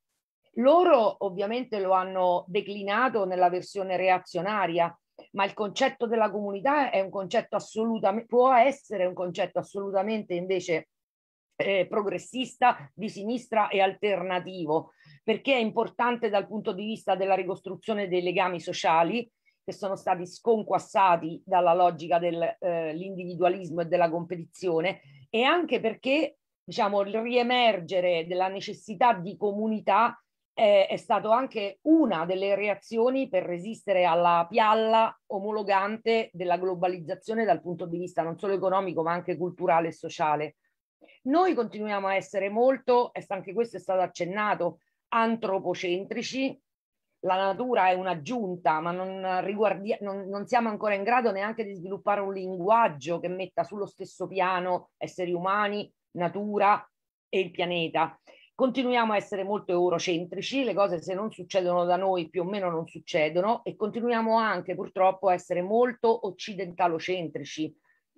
C: Loro ovviamente lo hanno declinato nella versione reazionaria, ma il concetto della comunità è un concetto assolutamente, può essere un concetto assolutamente invece eh, progressista, di sinistra e alternativo, perché è importante dal punto di vista della ricostruzione dei legami sociali che sono stati sconquassati dalla logica dell'individualismo eh, e della competizione, e anche perché, diciamo, il riemergere della necessità di comunità è stato anche una delle reazioni per resistere alla pialla omologante della globalizzazione dal punto di vista non solo economico ma anche culturale e sociale. Noi continuiamo a essere molto, e anche questo è stato accennato, antropocentrici, la natura è un'aggiunta, ma non, riguardi, non, non siamo ancora in grado neanche di sviluppare un linguaggio che metta sullo stesso piano esseri umani, natura e il pianeta. Continuiamo a essere molto eurocentrici, le cose se non succedono da noi più o meno non succedono, e continuiamo anche purtroppo a essere molto occidentalocentrici.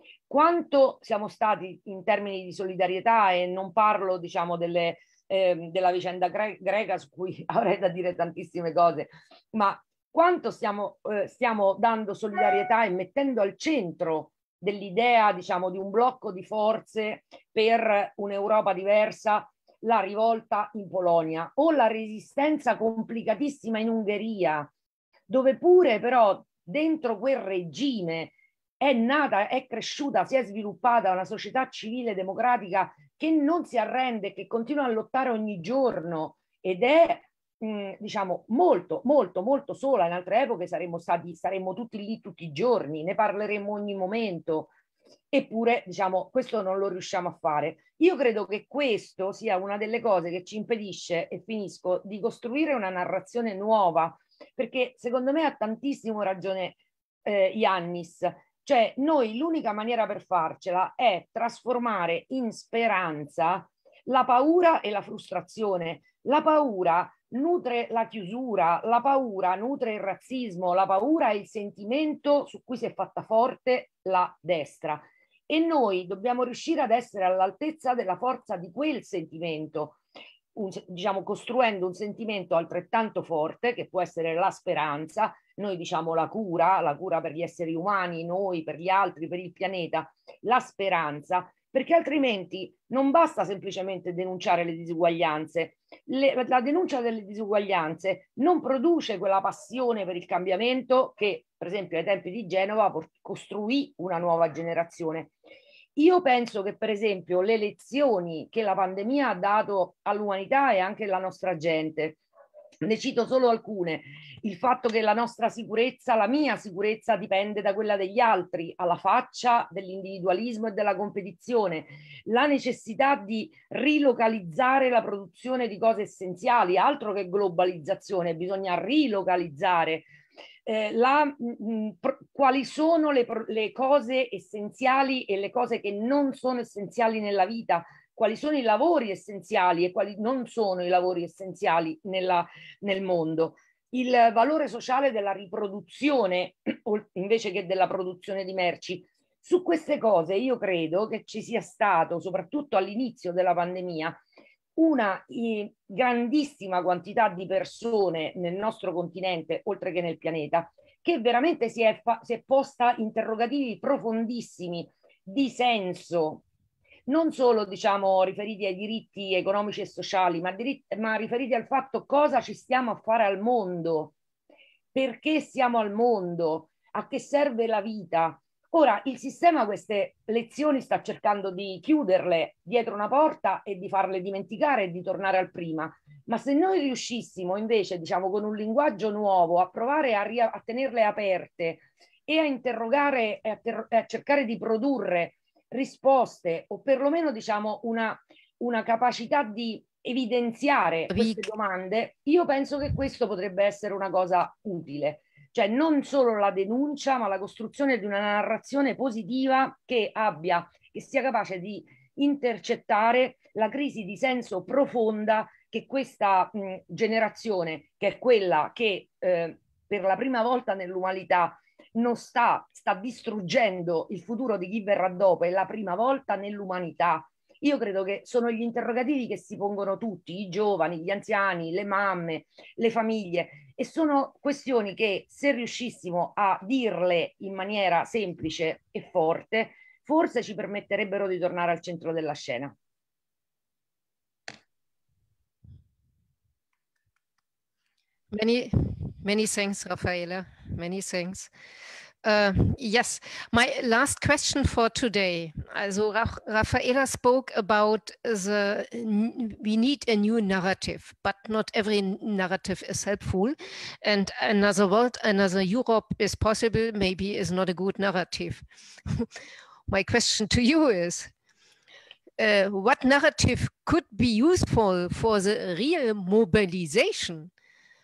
C: Quanto siamo stati in termini di solidarietà, e non parlo diciamo delle, eh, della vicenda gre greca su cui avrei da dire tantissime cose, ma quanto stiamo, eh, stiamo dando solidarietà e mettendo al centro dell'idea diciamo di un blocco di forze per un'Europa diversa la rivolta in Polonia o la resistenza complicatissima in Ungheria, dove pure però dentro quel regime è nata, è cresciuta, si è sviluppata una società civile democratica che non si arrende, che continua a lottare ogni giorno ed è mh, diciamo molto molto molto sola. In altre epoche saremmo stati saremmo tutti lì tutti i giorni, ne parleremo ogni momento. Eppure, diciamo, questo non lo riusciamo a fare. Io credo che questo sia una delle cose che ci impedisce, e finisco, di costruire una narrazione nuova, perché secondo me ha tantissimo ragione eh, Yannis. Cioè, noi l'unica maniera per farcela è trasformare in speranza la paura e la frustrazione. La paura nutre la chiusura, la paura nutre il razzismo, la paura è il sentimento su cui si è fatta forte la destra, e noi dobbiamo riuscire ad essere all'altezza della forza di quel sentimento, un, diciamo costruendo un sentimento altrettanto forte che può essere la speranza, noi diciamo la cura, la cura per gli esseri umani, noi, per gli altri, per il pianeta, la speranza, perché altrimenti non basta semplicemente denunciare le disuguaglianze. Le, la denuncia delle disuguaglianze non produce quella passione per il cambiamento che, per esempio, ai tempi di Genova costruì una nuova generazione. Io penso che, per esempio, le lezioni che la pandemia ha dato all'umanità e anche alla nostra gente, ne cito solo alcune: il fatto che la nostra sicurezza, la mia sicurezza, dipende da quella degli altri, alla faccia dell'individualismo e della competizione, la necessità di rilocalizzare la produzione di cose essenziali, altro che globalizzazione, bisogna rilocalizzare. Eh, la, mh, quali sono le, le cose essenziali e le cose che non sono essenziali nella vita, quali sono i lavori essenziali e quali non sono i lavori essenziali nella, nel mondo. Il valore sociale della riproduzione invece che della produzione di merci. Su queste cose io credo che ci sia stato, soprattutto all'inizio della pandemia, una eh, grandissima quantità di persone nel nostro continente, oltre che nel pianeta, che veramente si è, si è posta interrogativi profondissimi di senso, non solo diciamo riferiti ai diritti economici e sociali, ma, diritti, ma riferiti al fatto cosa ci stiamo a fare al mondo, perché siamo al mondo, a che serve la vita. Ora il sistema queste lezioni sta cercando di chiuderle dietro una porta e di farle dimenticare e di tornare al prima, ma se noi riuscissimo invece, diciamo, con un linguaggio nuovo a provare a, a tenerle aperte e a interrogare e a, a cercare di produrre risposte, o perlomeno diciamo una, una capacità di evidenziare queste domande, io penso che questo potrebbe essere una cosa utile. Cioè non solo la denuncia, ma la costruzione di una narrazione positiva che abbia, che sia capace di intercettare la crisi di senso profonda che questa mh, generazione, che è quella che eh, per la prima volta nell'umanità non sta, sta distruggendo il futuro di chi verrà dopo, è la prima volta nell'umanità. Io credo che sono gli interrogativi che si pongono tutti, i giovani, gli anziani, le mamme, le famiglie, e sono questioni che, se riuscissimo a dirle in maniera semplice e forte, forse ci permetterebbero di tornare al centro della scena.
B: Many, many thanks, Raffaella. Many thanks. Uh, yes, my last question for today. Also, Ra Raffaella spoke about the we need a new narrative, but not every narrative is helpful. And another world, another Europe is possible, maybe is not a good narrative. My question to you is, uh, what narrative could be useful for the real mobilization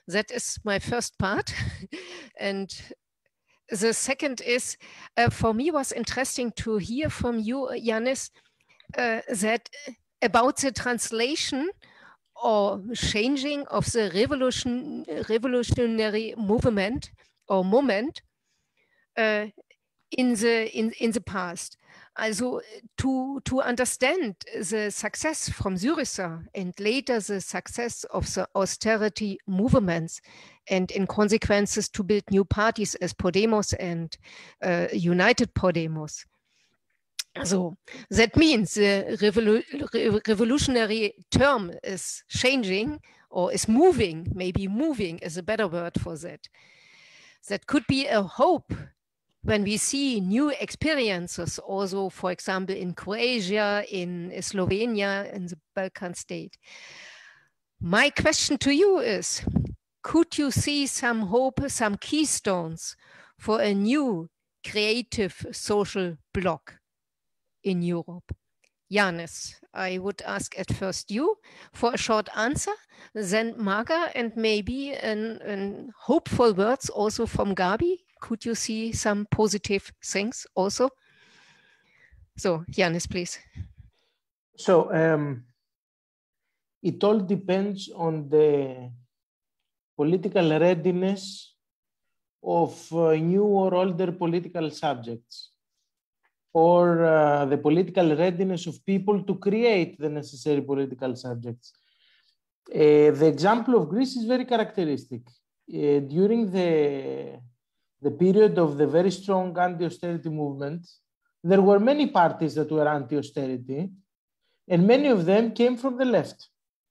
B: That is my first part. And the second is, uh, for me was interesting to hear from you, Yanis, uh, that about the translation or changing of the revolution, revolutionary movement or moment uh, in the in, in the past. Also to, to understand the success from Syriza and later the success of the austerity movements and in consequences to build new parties as Podemos and uh, United Podemos. So that means the revolu re revolutionary term is changing or is moving, maybe moving is a better word for that. That could be a hope when we see new experiences also, for example, in Croatia, in Slovenia, in the Balkan state. My question to you is, could you see some hope, some keystones for a new creative social bloc in Europe? Yanis, I would ask at first you for a short answer, then Marga, and maybe an, an hopeful words also from Gabi. Could you see some positive things also? So, Yanis, please.
E: So, um, it all depends on the political readiness of uh, new or older political subjects, or uh, the political readiness of people to create the necessary political subjects. Uh, the example of Greece is very characteristic. Uh, during the, the period of the very strong anti-austerity movement, there were many parties that were anti-austerity, and many of them came from the left.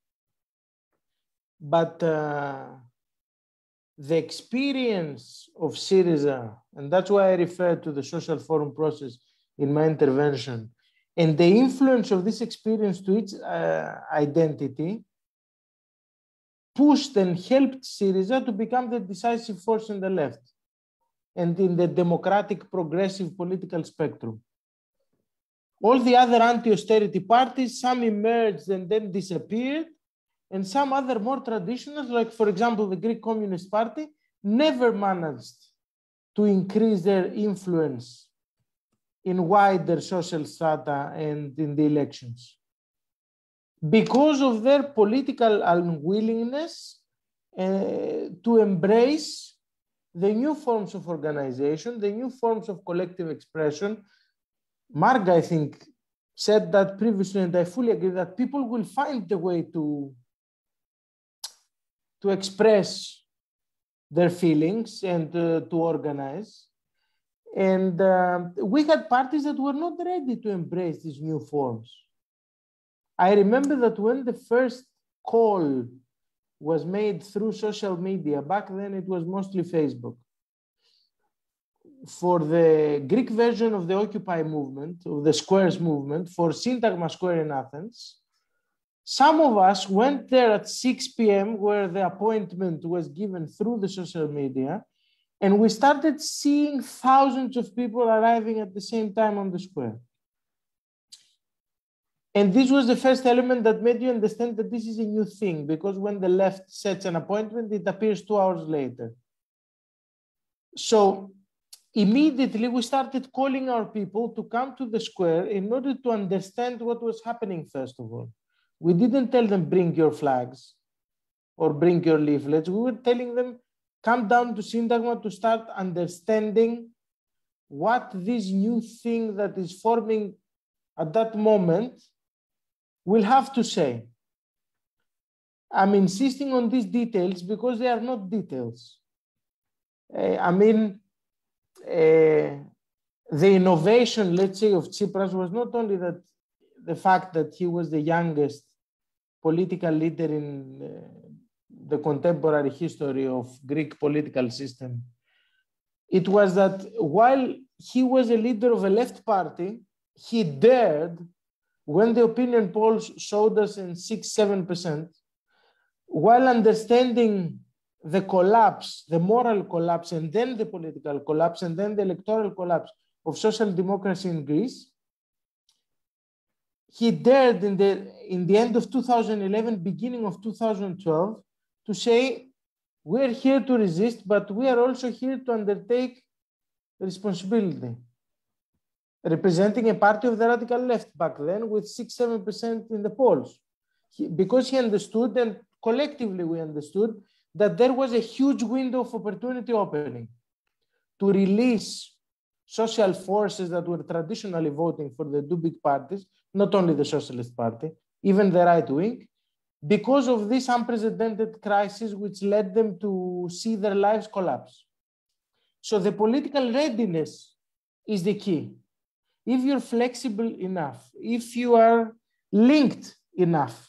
E: But uh, the experience of Syriza, and that's why I refer to the social forum process in my intervention, and the influence of this experience to its uh, identity pushed and helped Syriza to become the decisive force in the left and in the democratic progressive political spectrum. All the other anti-austerity parties, some emerged and then disappeared, and some other more traditional, like for example, the Greek Communist Party, never managed to increase their influence in wider social strata and in the elections because of their political unwillingness uh, to embrace the new forms of organization, the new forms of collective expression. Marga, I think, said that previously, and I fully agree that people will find the way to, to express their feelings and uh, to organize. And uh, we had parties that were not ready to embrace these new forms. I remember that when the first call was made through social media, back then it was mostly Facebook, for the Greek version of the Occupy movement, of the Squares movement, for Syntagma Square in Athens, some of us went there at six p m where the appointment was given through the social media, and we started seeing thousands of people arriving at the same time on the square. And this was the first element that made you understand that this is a new thing, because when the left sets an appointment, it appears two hours later. So immediately we started calling our people to come to the square in order to understand what was happening, first of all. We didn't tell them, bring your flags or bring your leaflets. We were telling them, come down to Syntagma to start understanding what this new thing that is forming at that moment will have to say. I'm insisting on these details because they are not details. Uh, I mean, uh, the innovation, let's say, of Tsipras was not only that the fact that he was the youngest political leader in uh, the contemporary history of Greek political system. It was that while he was a leader of a left party, he dared, when the opinion polls showed us in six, seven percent, while understanding the collapse, the moral collapse, and then the political collapse, and then the electoral collapse of social democracy in Greece, he dared in the, in the end of two thousand eleven, beginning of two thousand twelve, to say, we're here to resist, but we are also here to undertake responsibility. Representing a party of the radical left back then with six, seven percent in the polls. He, because he understood, and collectively we understood, that there was a huge window of opportunity opening to release social forces that were traditionally voting for the two big parties, not only the Socialist Party, even the right wing, because of this unprecedented crisis which led them to see their lives collapse. So the political readiness is the key. If you're flexible enough, if you are linked enough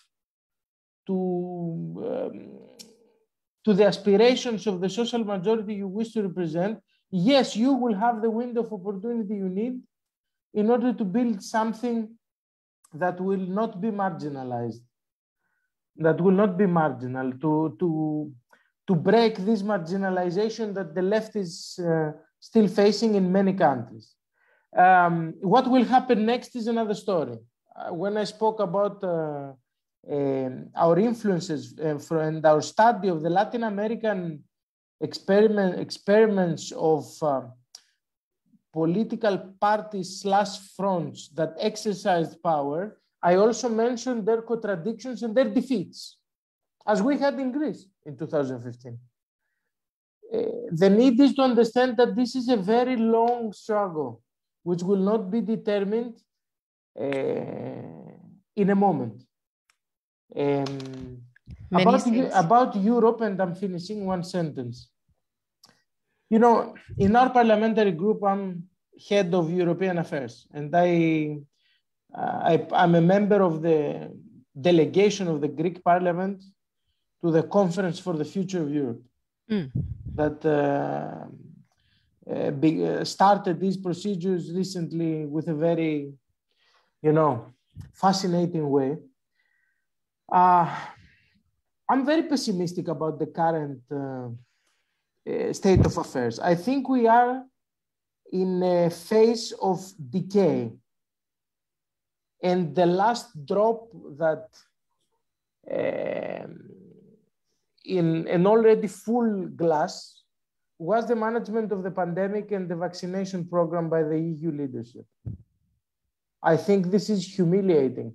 E: to, um, to the aspirations of the social majority you wish to represent, yes, you will have the window of opportunity you need in order to build something that will not be marginalized, that will not be marginal, to, to, to break this marginalization that the left is uh, still facing in many countries. Um, what will happen next is another story. Uh, when I spoke about uh, uh, our influences uh, for, and our study of the Latin American experiment, experiments of uh, political parties slash fronts that exercised power, I also mentioned their contradictions and their defeats, as we had in Greece in two thousand fifteen. Uh, the need is to understand that this is a very long struggle, which will not be determined uh, in a moment. Um, about, about Europe, and I'm finishing one sentence. You know, in our parliamentary group, I'm head of European affairs, and I, uh, I, I'm a member of the delegation of the Greek parliament to the Conference for the Future of Europe. Mm. That uh, uh, be, uh, started these procedures recently with a very, you know, fascinating way. Uh, I'm very pessimistic about the current uh, uh, state of affairs. I think we are in a phase of decay. And the last drop that uh, in an already full glass was the management of the pandemic and the vaccination program by the E U leadership. I think this is humiliating.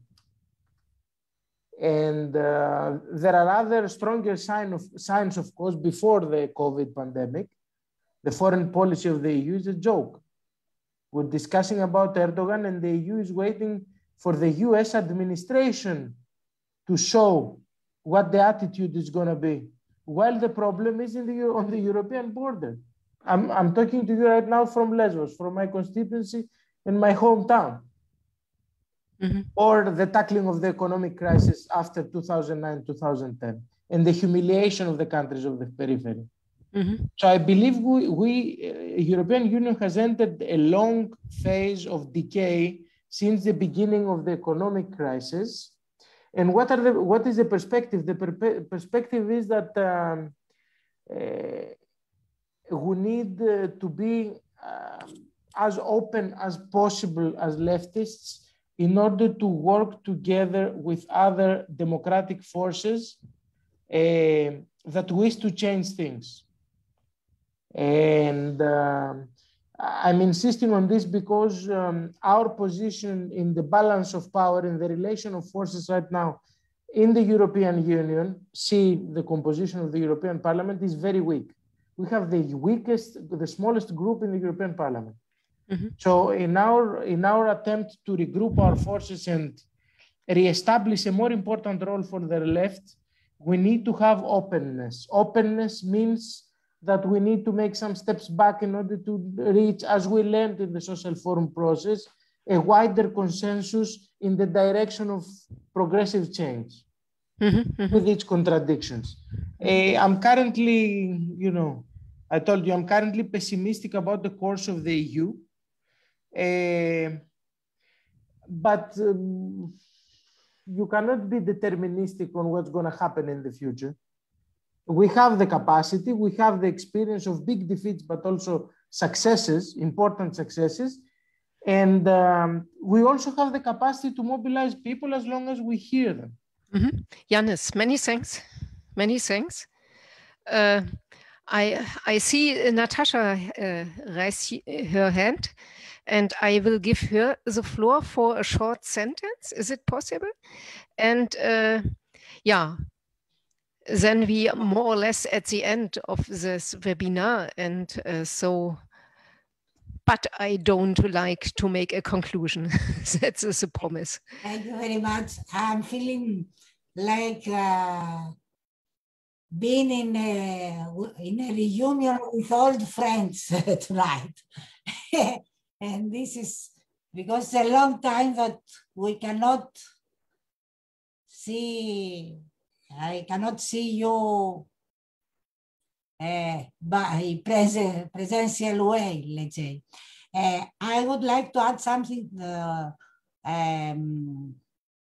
E: And uh, there are other stronger sign of, signs, of course, before the COVID pandemic. The foreign policy of the E U is a joke. We're discussing about Erdogan, and the E U is waiting for the U S administration to show what the attitude is going to be, while the problem is in the, on the European border. I'm, I'm talking to you right now from Lesbos, from my constituency in my hometown. Mm-hmm. Or the tackling of the economic crisis after two thousand nine, two thousand ten, and the humiliation of the countries of the periphery. Mm-hmm. So I believe we, we uh, European Union has entered a long phase of decay since the beginning of the economic crisis. And what, are the, what is the perspective? The per perspective is that um, uh, we need uh, to be uh, as open as possible as leftists in order to work together with other democratic forces uh, that wish to change things. And uh, I'm insisting on this because um, our position in the balance of power, in the relation of forces right now in the European Union, see the composition of the European Parliament, is very weak. We have the weakest, the smallest group in the European Parliament. Mm-hmm. So in our, in our attempt to regroup our forces and reestablish a more important role for the left, we need to have openness. Openness means that we need to make some steps back in order to reach, as we learned in the social forum process, a wider consensus in the direction of progressive change, mm-hmm, mm-hmm. with its contradictions. Uh, I'm currently, you know, I told you I'm currently pessimistic about the course of the E U. Uh, but um, you cannot be deterministic on what's going to happen in the future. We have the capacity, we have the experience of big defeats, but also successes, important successes. And um, we also have the capacity to mobilize people as long as we hear them.
B: Mm-hmm. Yanis, many thanks. Many thanks. Uh, I, I see Natasha uh, raise her hand, and I will give her the floor for a short sentence. Is it possible? And uh, yeah, then we are more or less at the end of this webinar. And uh, so, but I don't like to make a conclusion. That is a promise.
H: Thank you very much. I'm feeling like uh, being in a, in a reunion with old friends tonight. And this is because it's a long time that we cannot see, I cannot see you uh, by pres presential way, let's say. Uh, I would like to add something uh, um,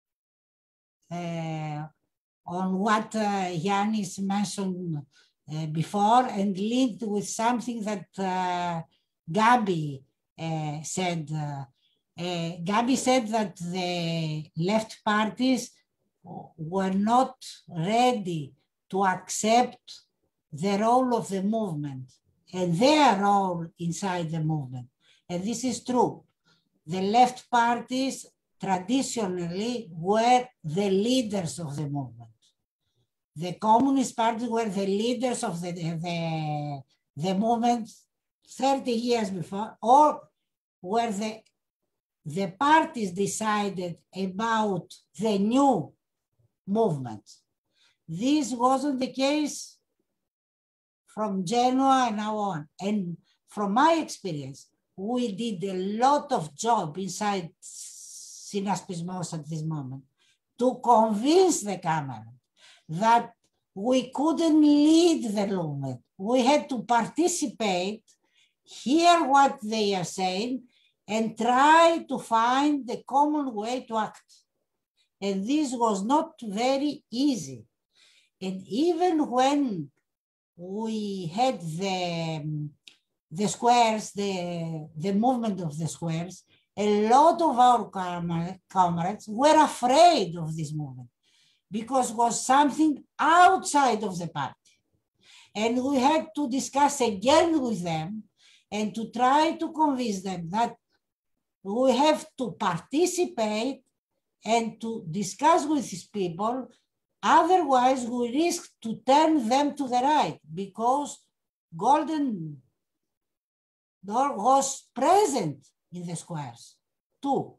H: uh, on what uh, Yanis mentioned uh, before, and linked with something that uh, Gabi uh, said. Uh, uh, Gabi said that the left parties were not ready to accept the role of the movement and their role inside the movement. And this is true. The left parties traditionally were the leaders of the movement. The Communist parties were the leaders of the, the, the movement thirty years before, or were the, the parties decided about the new movement. This wasn't the case from Genoa and now on. And from my experience, we did a lot of job inside Synaspismos at this moment to convince the Cameron that we couldn't lead the movement. We had to participate, hear what they are saying, and try to find the common way to act. And this was not very easy. And even when we had the, the squares, the, the movement of the squares, a lot of our comrades were afraid of this movement because it was something outside of the party. And we had to discuss again with them and to try to convince them that we have to participate and to discuss with these people. Otherwise, we risk to turn them to the right because Golden Dawn was present in the squares too.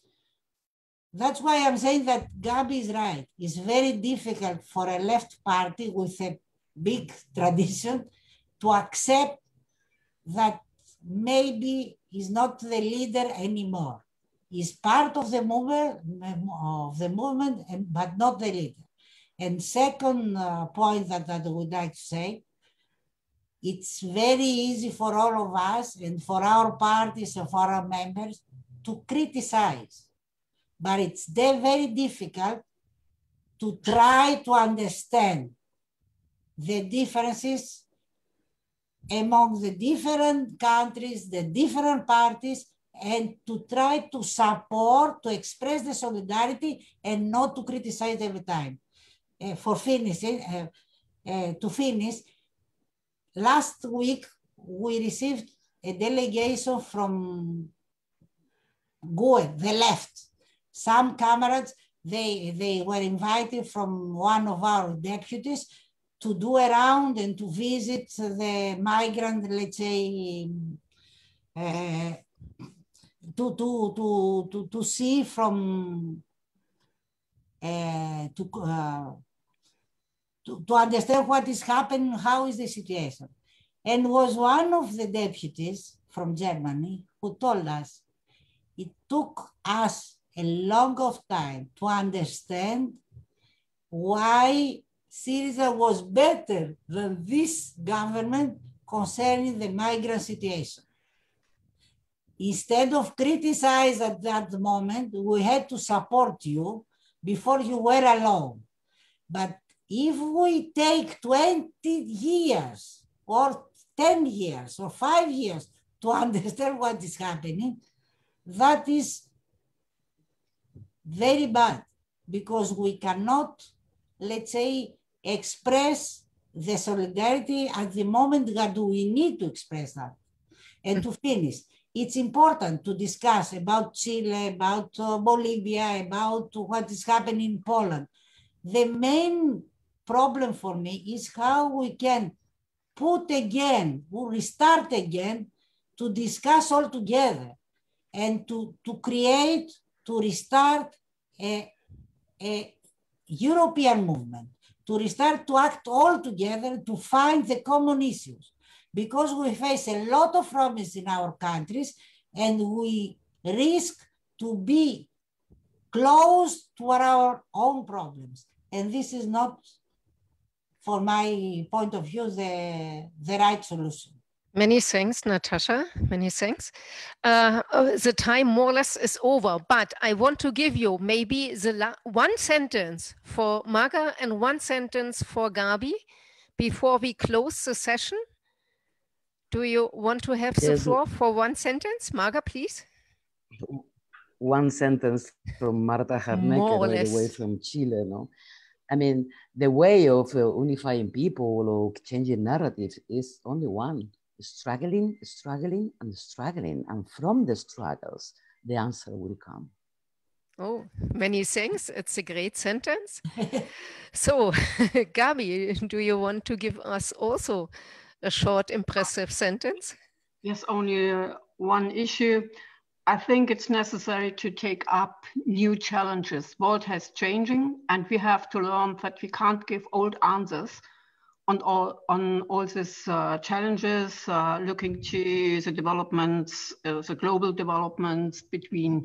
H: That's why I'm saying that Gabi is right. It's very difficult for a left party with a big tradition to accept that maybe he's not the leader anymore. He's part of the movement, of the movement, and, but not the leader. And second uh, point that, that I would like to say, it's very easy for all of us and for our parties and for our members to criticize, but it's very difficult to try to understand the differences among the different countries, the different parties, and to try to support, to express the solidarity and not to criticize every time. Uh, for finishing, uh, uh, to finish, last week we received a delegation from G U E, the left. Some comrades, they, they were invited from one of our deputies to do a round and to visit the migrant, let's say, uh, to, to, to, to, to see from, uh, to, uh, to, to understand what is happening, how is the situation. And was one of the deputies from Germany who told us it took us a long of time to understand why Syriza was better than this government concerning the migrant situation. Instead of criticizing at that moment, we had to support you before you were alone. But if we take twenty years or ten years or five years to understand what is happening, that is very bad because we cannot, let's say, express the solidarity at the moment that we need to express that. And to finish, it's important to discuss about Chile, about uh, Bolivia, about what is happening in Poland. The main problem for me is how we can put again, we restart again to discuss all together and to, to create, to restart a, a European movement, to restart to act all together to find the common issues. Because we face a lot of problems in our countries and we risk to be close to our own problems. And this is not, for my point of view, the, the right solution.
B: Many thanks, Natasha. Many thanks. Uh, the time more or less is over, but I want to give you maybe the la one sentence for Marga and one sentence for Gabi before we close the session. Do you want to have the
F: Yes.
B: floor for one sentence? Marga, please.
F: One sentence from Marta Harnecker,
B: More or
F: all the way
B: less.
F: from Chile, no? I mean, the way of uh, unifying people or changing narratives is only one. Struggling, struggling, and struggling. And from the struggles, the answer will come.
B: Oh, many thanks. It's a great sentence. So, Gabi, do you want to give us also a short, impressive sentence?
G: Yes, only uh, one issue. I think it's necessary to take up new challenges. World has changing, and we have to learn that we can't give old answers on all on all these uh, challenges. Uh, looking to the developments, uh, the global developments between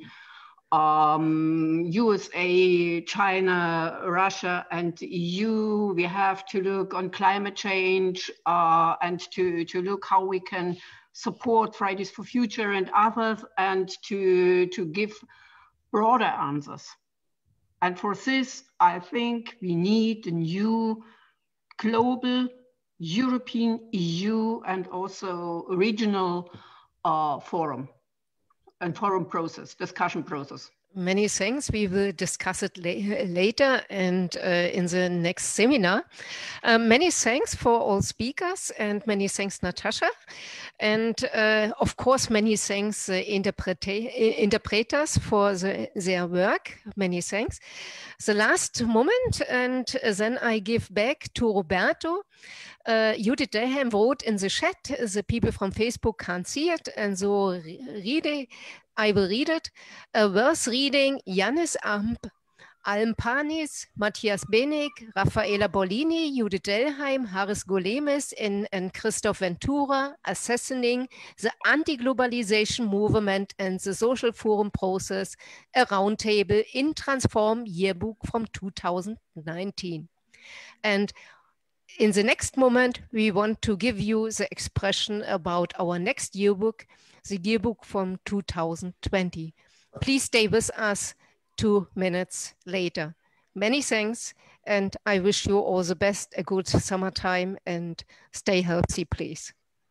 G: um, U S A, China, Russia, and the E U. We have to look on climate change uh, and to to look how we can support Fridays for Future and others, and to, to give broader answers. And for this, I think we need a new global European, E U, and also regional uh, forum and forum process, discussion process.
B: Many thanks. We will discuss it la later and uh, in the next seminar. Uh, many thanks for all speakers and many thanks, Natasha. And uh, of course, many thanks, uh, interpreters for the, their work. Many thanks. The last moment, and then I give back to Roberto. Uh, Judith Delheim wrote in the chat, the people from Facebook can't see it, and so read it. I will read it. Uh, worth reading, Yannis Amp, Alm Panis, Matthias Benig, Raffaella Bolini, Judith Delheim, Haris Golemis, and, and Christoph Ventura, Assassinating the Anti-Globalization Movement and the Social Forum Process, a roundtable in Transform Yearbook from two thousand nineteen. And in the next moment, we want to give you the expression about our next yearbook, the yearbook from two thousand twenty. Please stay with us two minutes later. Many thanks, and I wish you all the best, a good summertime, and stay healthy, please.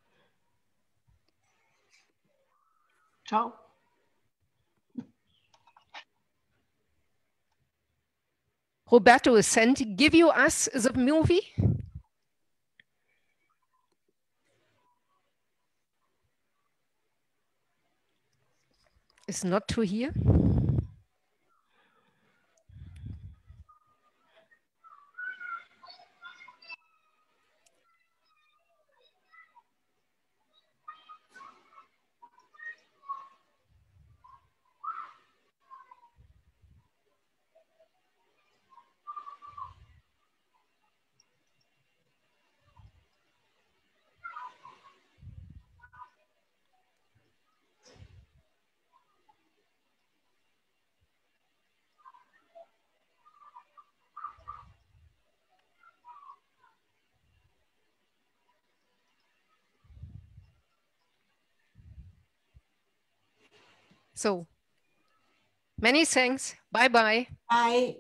G: Ciao.
B: Roberto is sent, give you us the movie. It's not to hear. So, many thanks. Bye-bye.
H: Bye.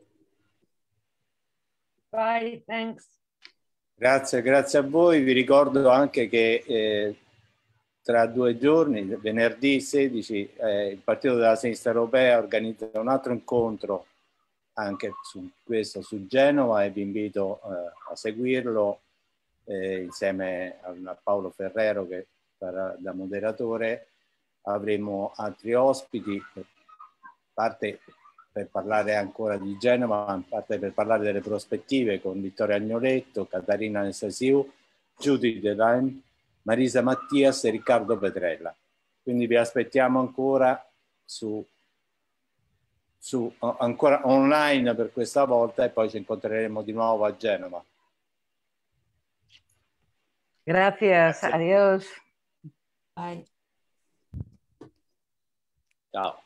C: Bye, thanks.
A: Grazie, grazie a voi. Vi ricordo anche che eh, tra due giorni, venerdì sedici, eh, il Partito della Sinistra Europea organizza un altro incontro anche su questo, su Genova, e vi invito eh, a seguirlo eh, insieme a Paolo Ferrero che sarà da moderatore. Avremo altri ospiti, a parte per parlare ancora di Genova, a parte per parlare delle prospettive con Vittorio Agnoletto, Caterina Anastasiou, Judith Delaine, Marisa Mattias e Riccardo Petrella. Quindi vi aspettiamo ancora su, su ancora online per questa volta e poi ci incontreremo di nuovo a Genova.
I: Grazie,
C: Grazie.
I: adios.
H: Bye.
A: Ciao.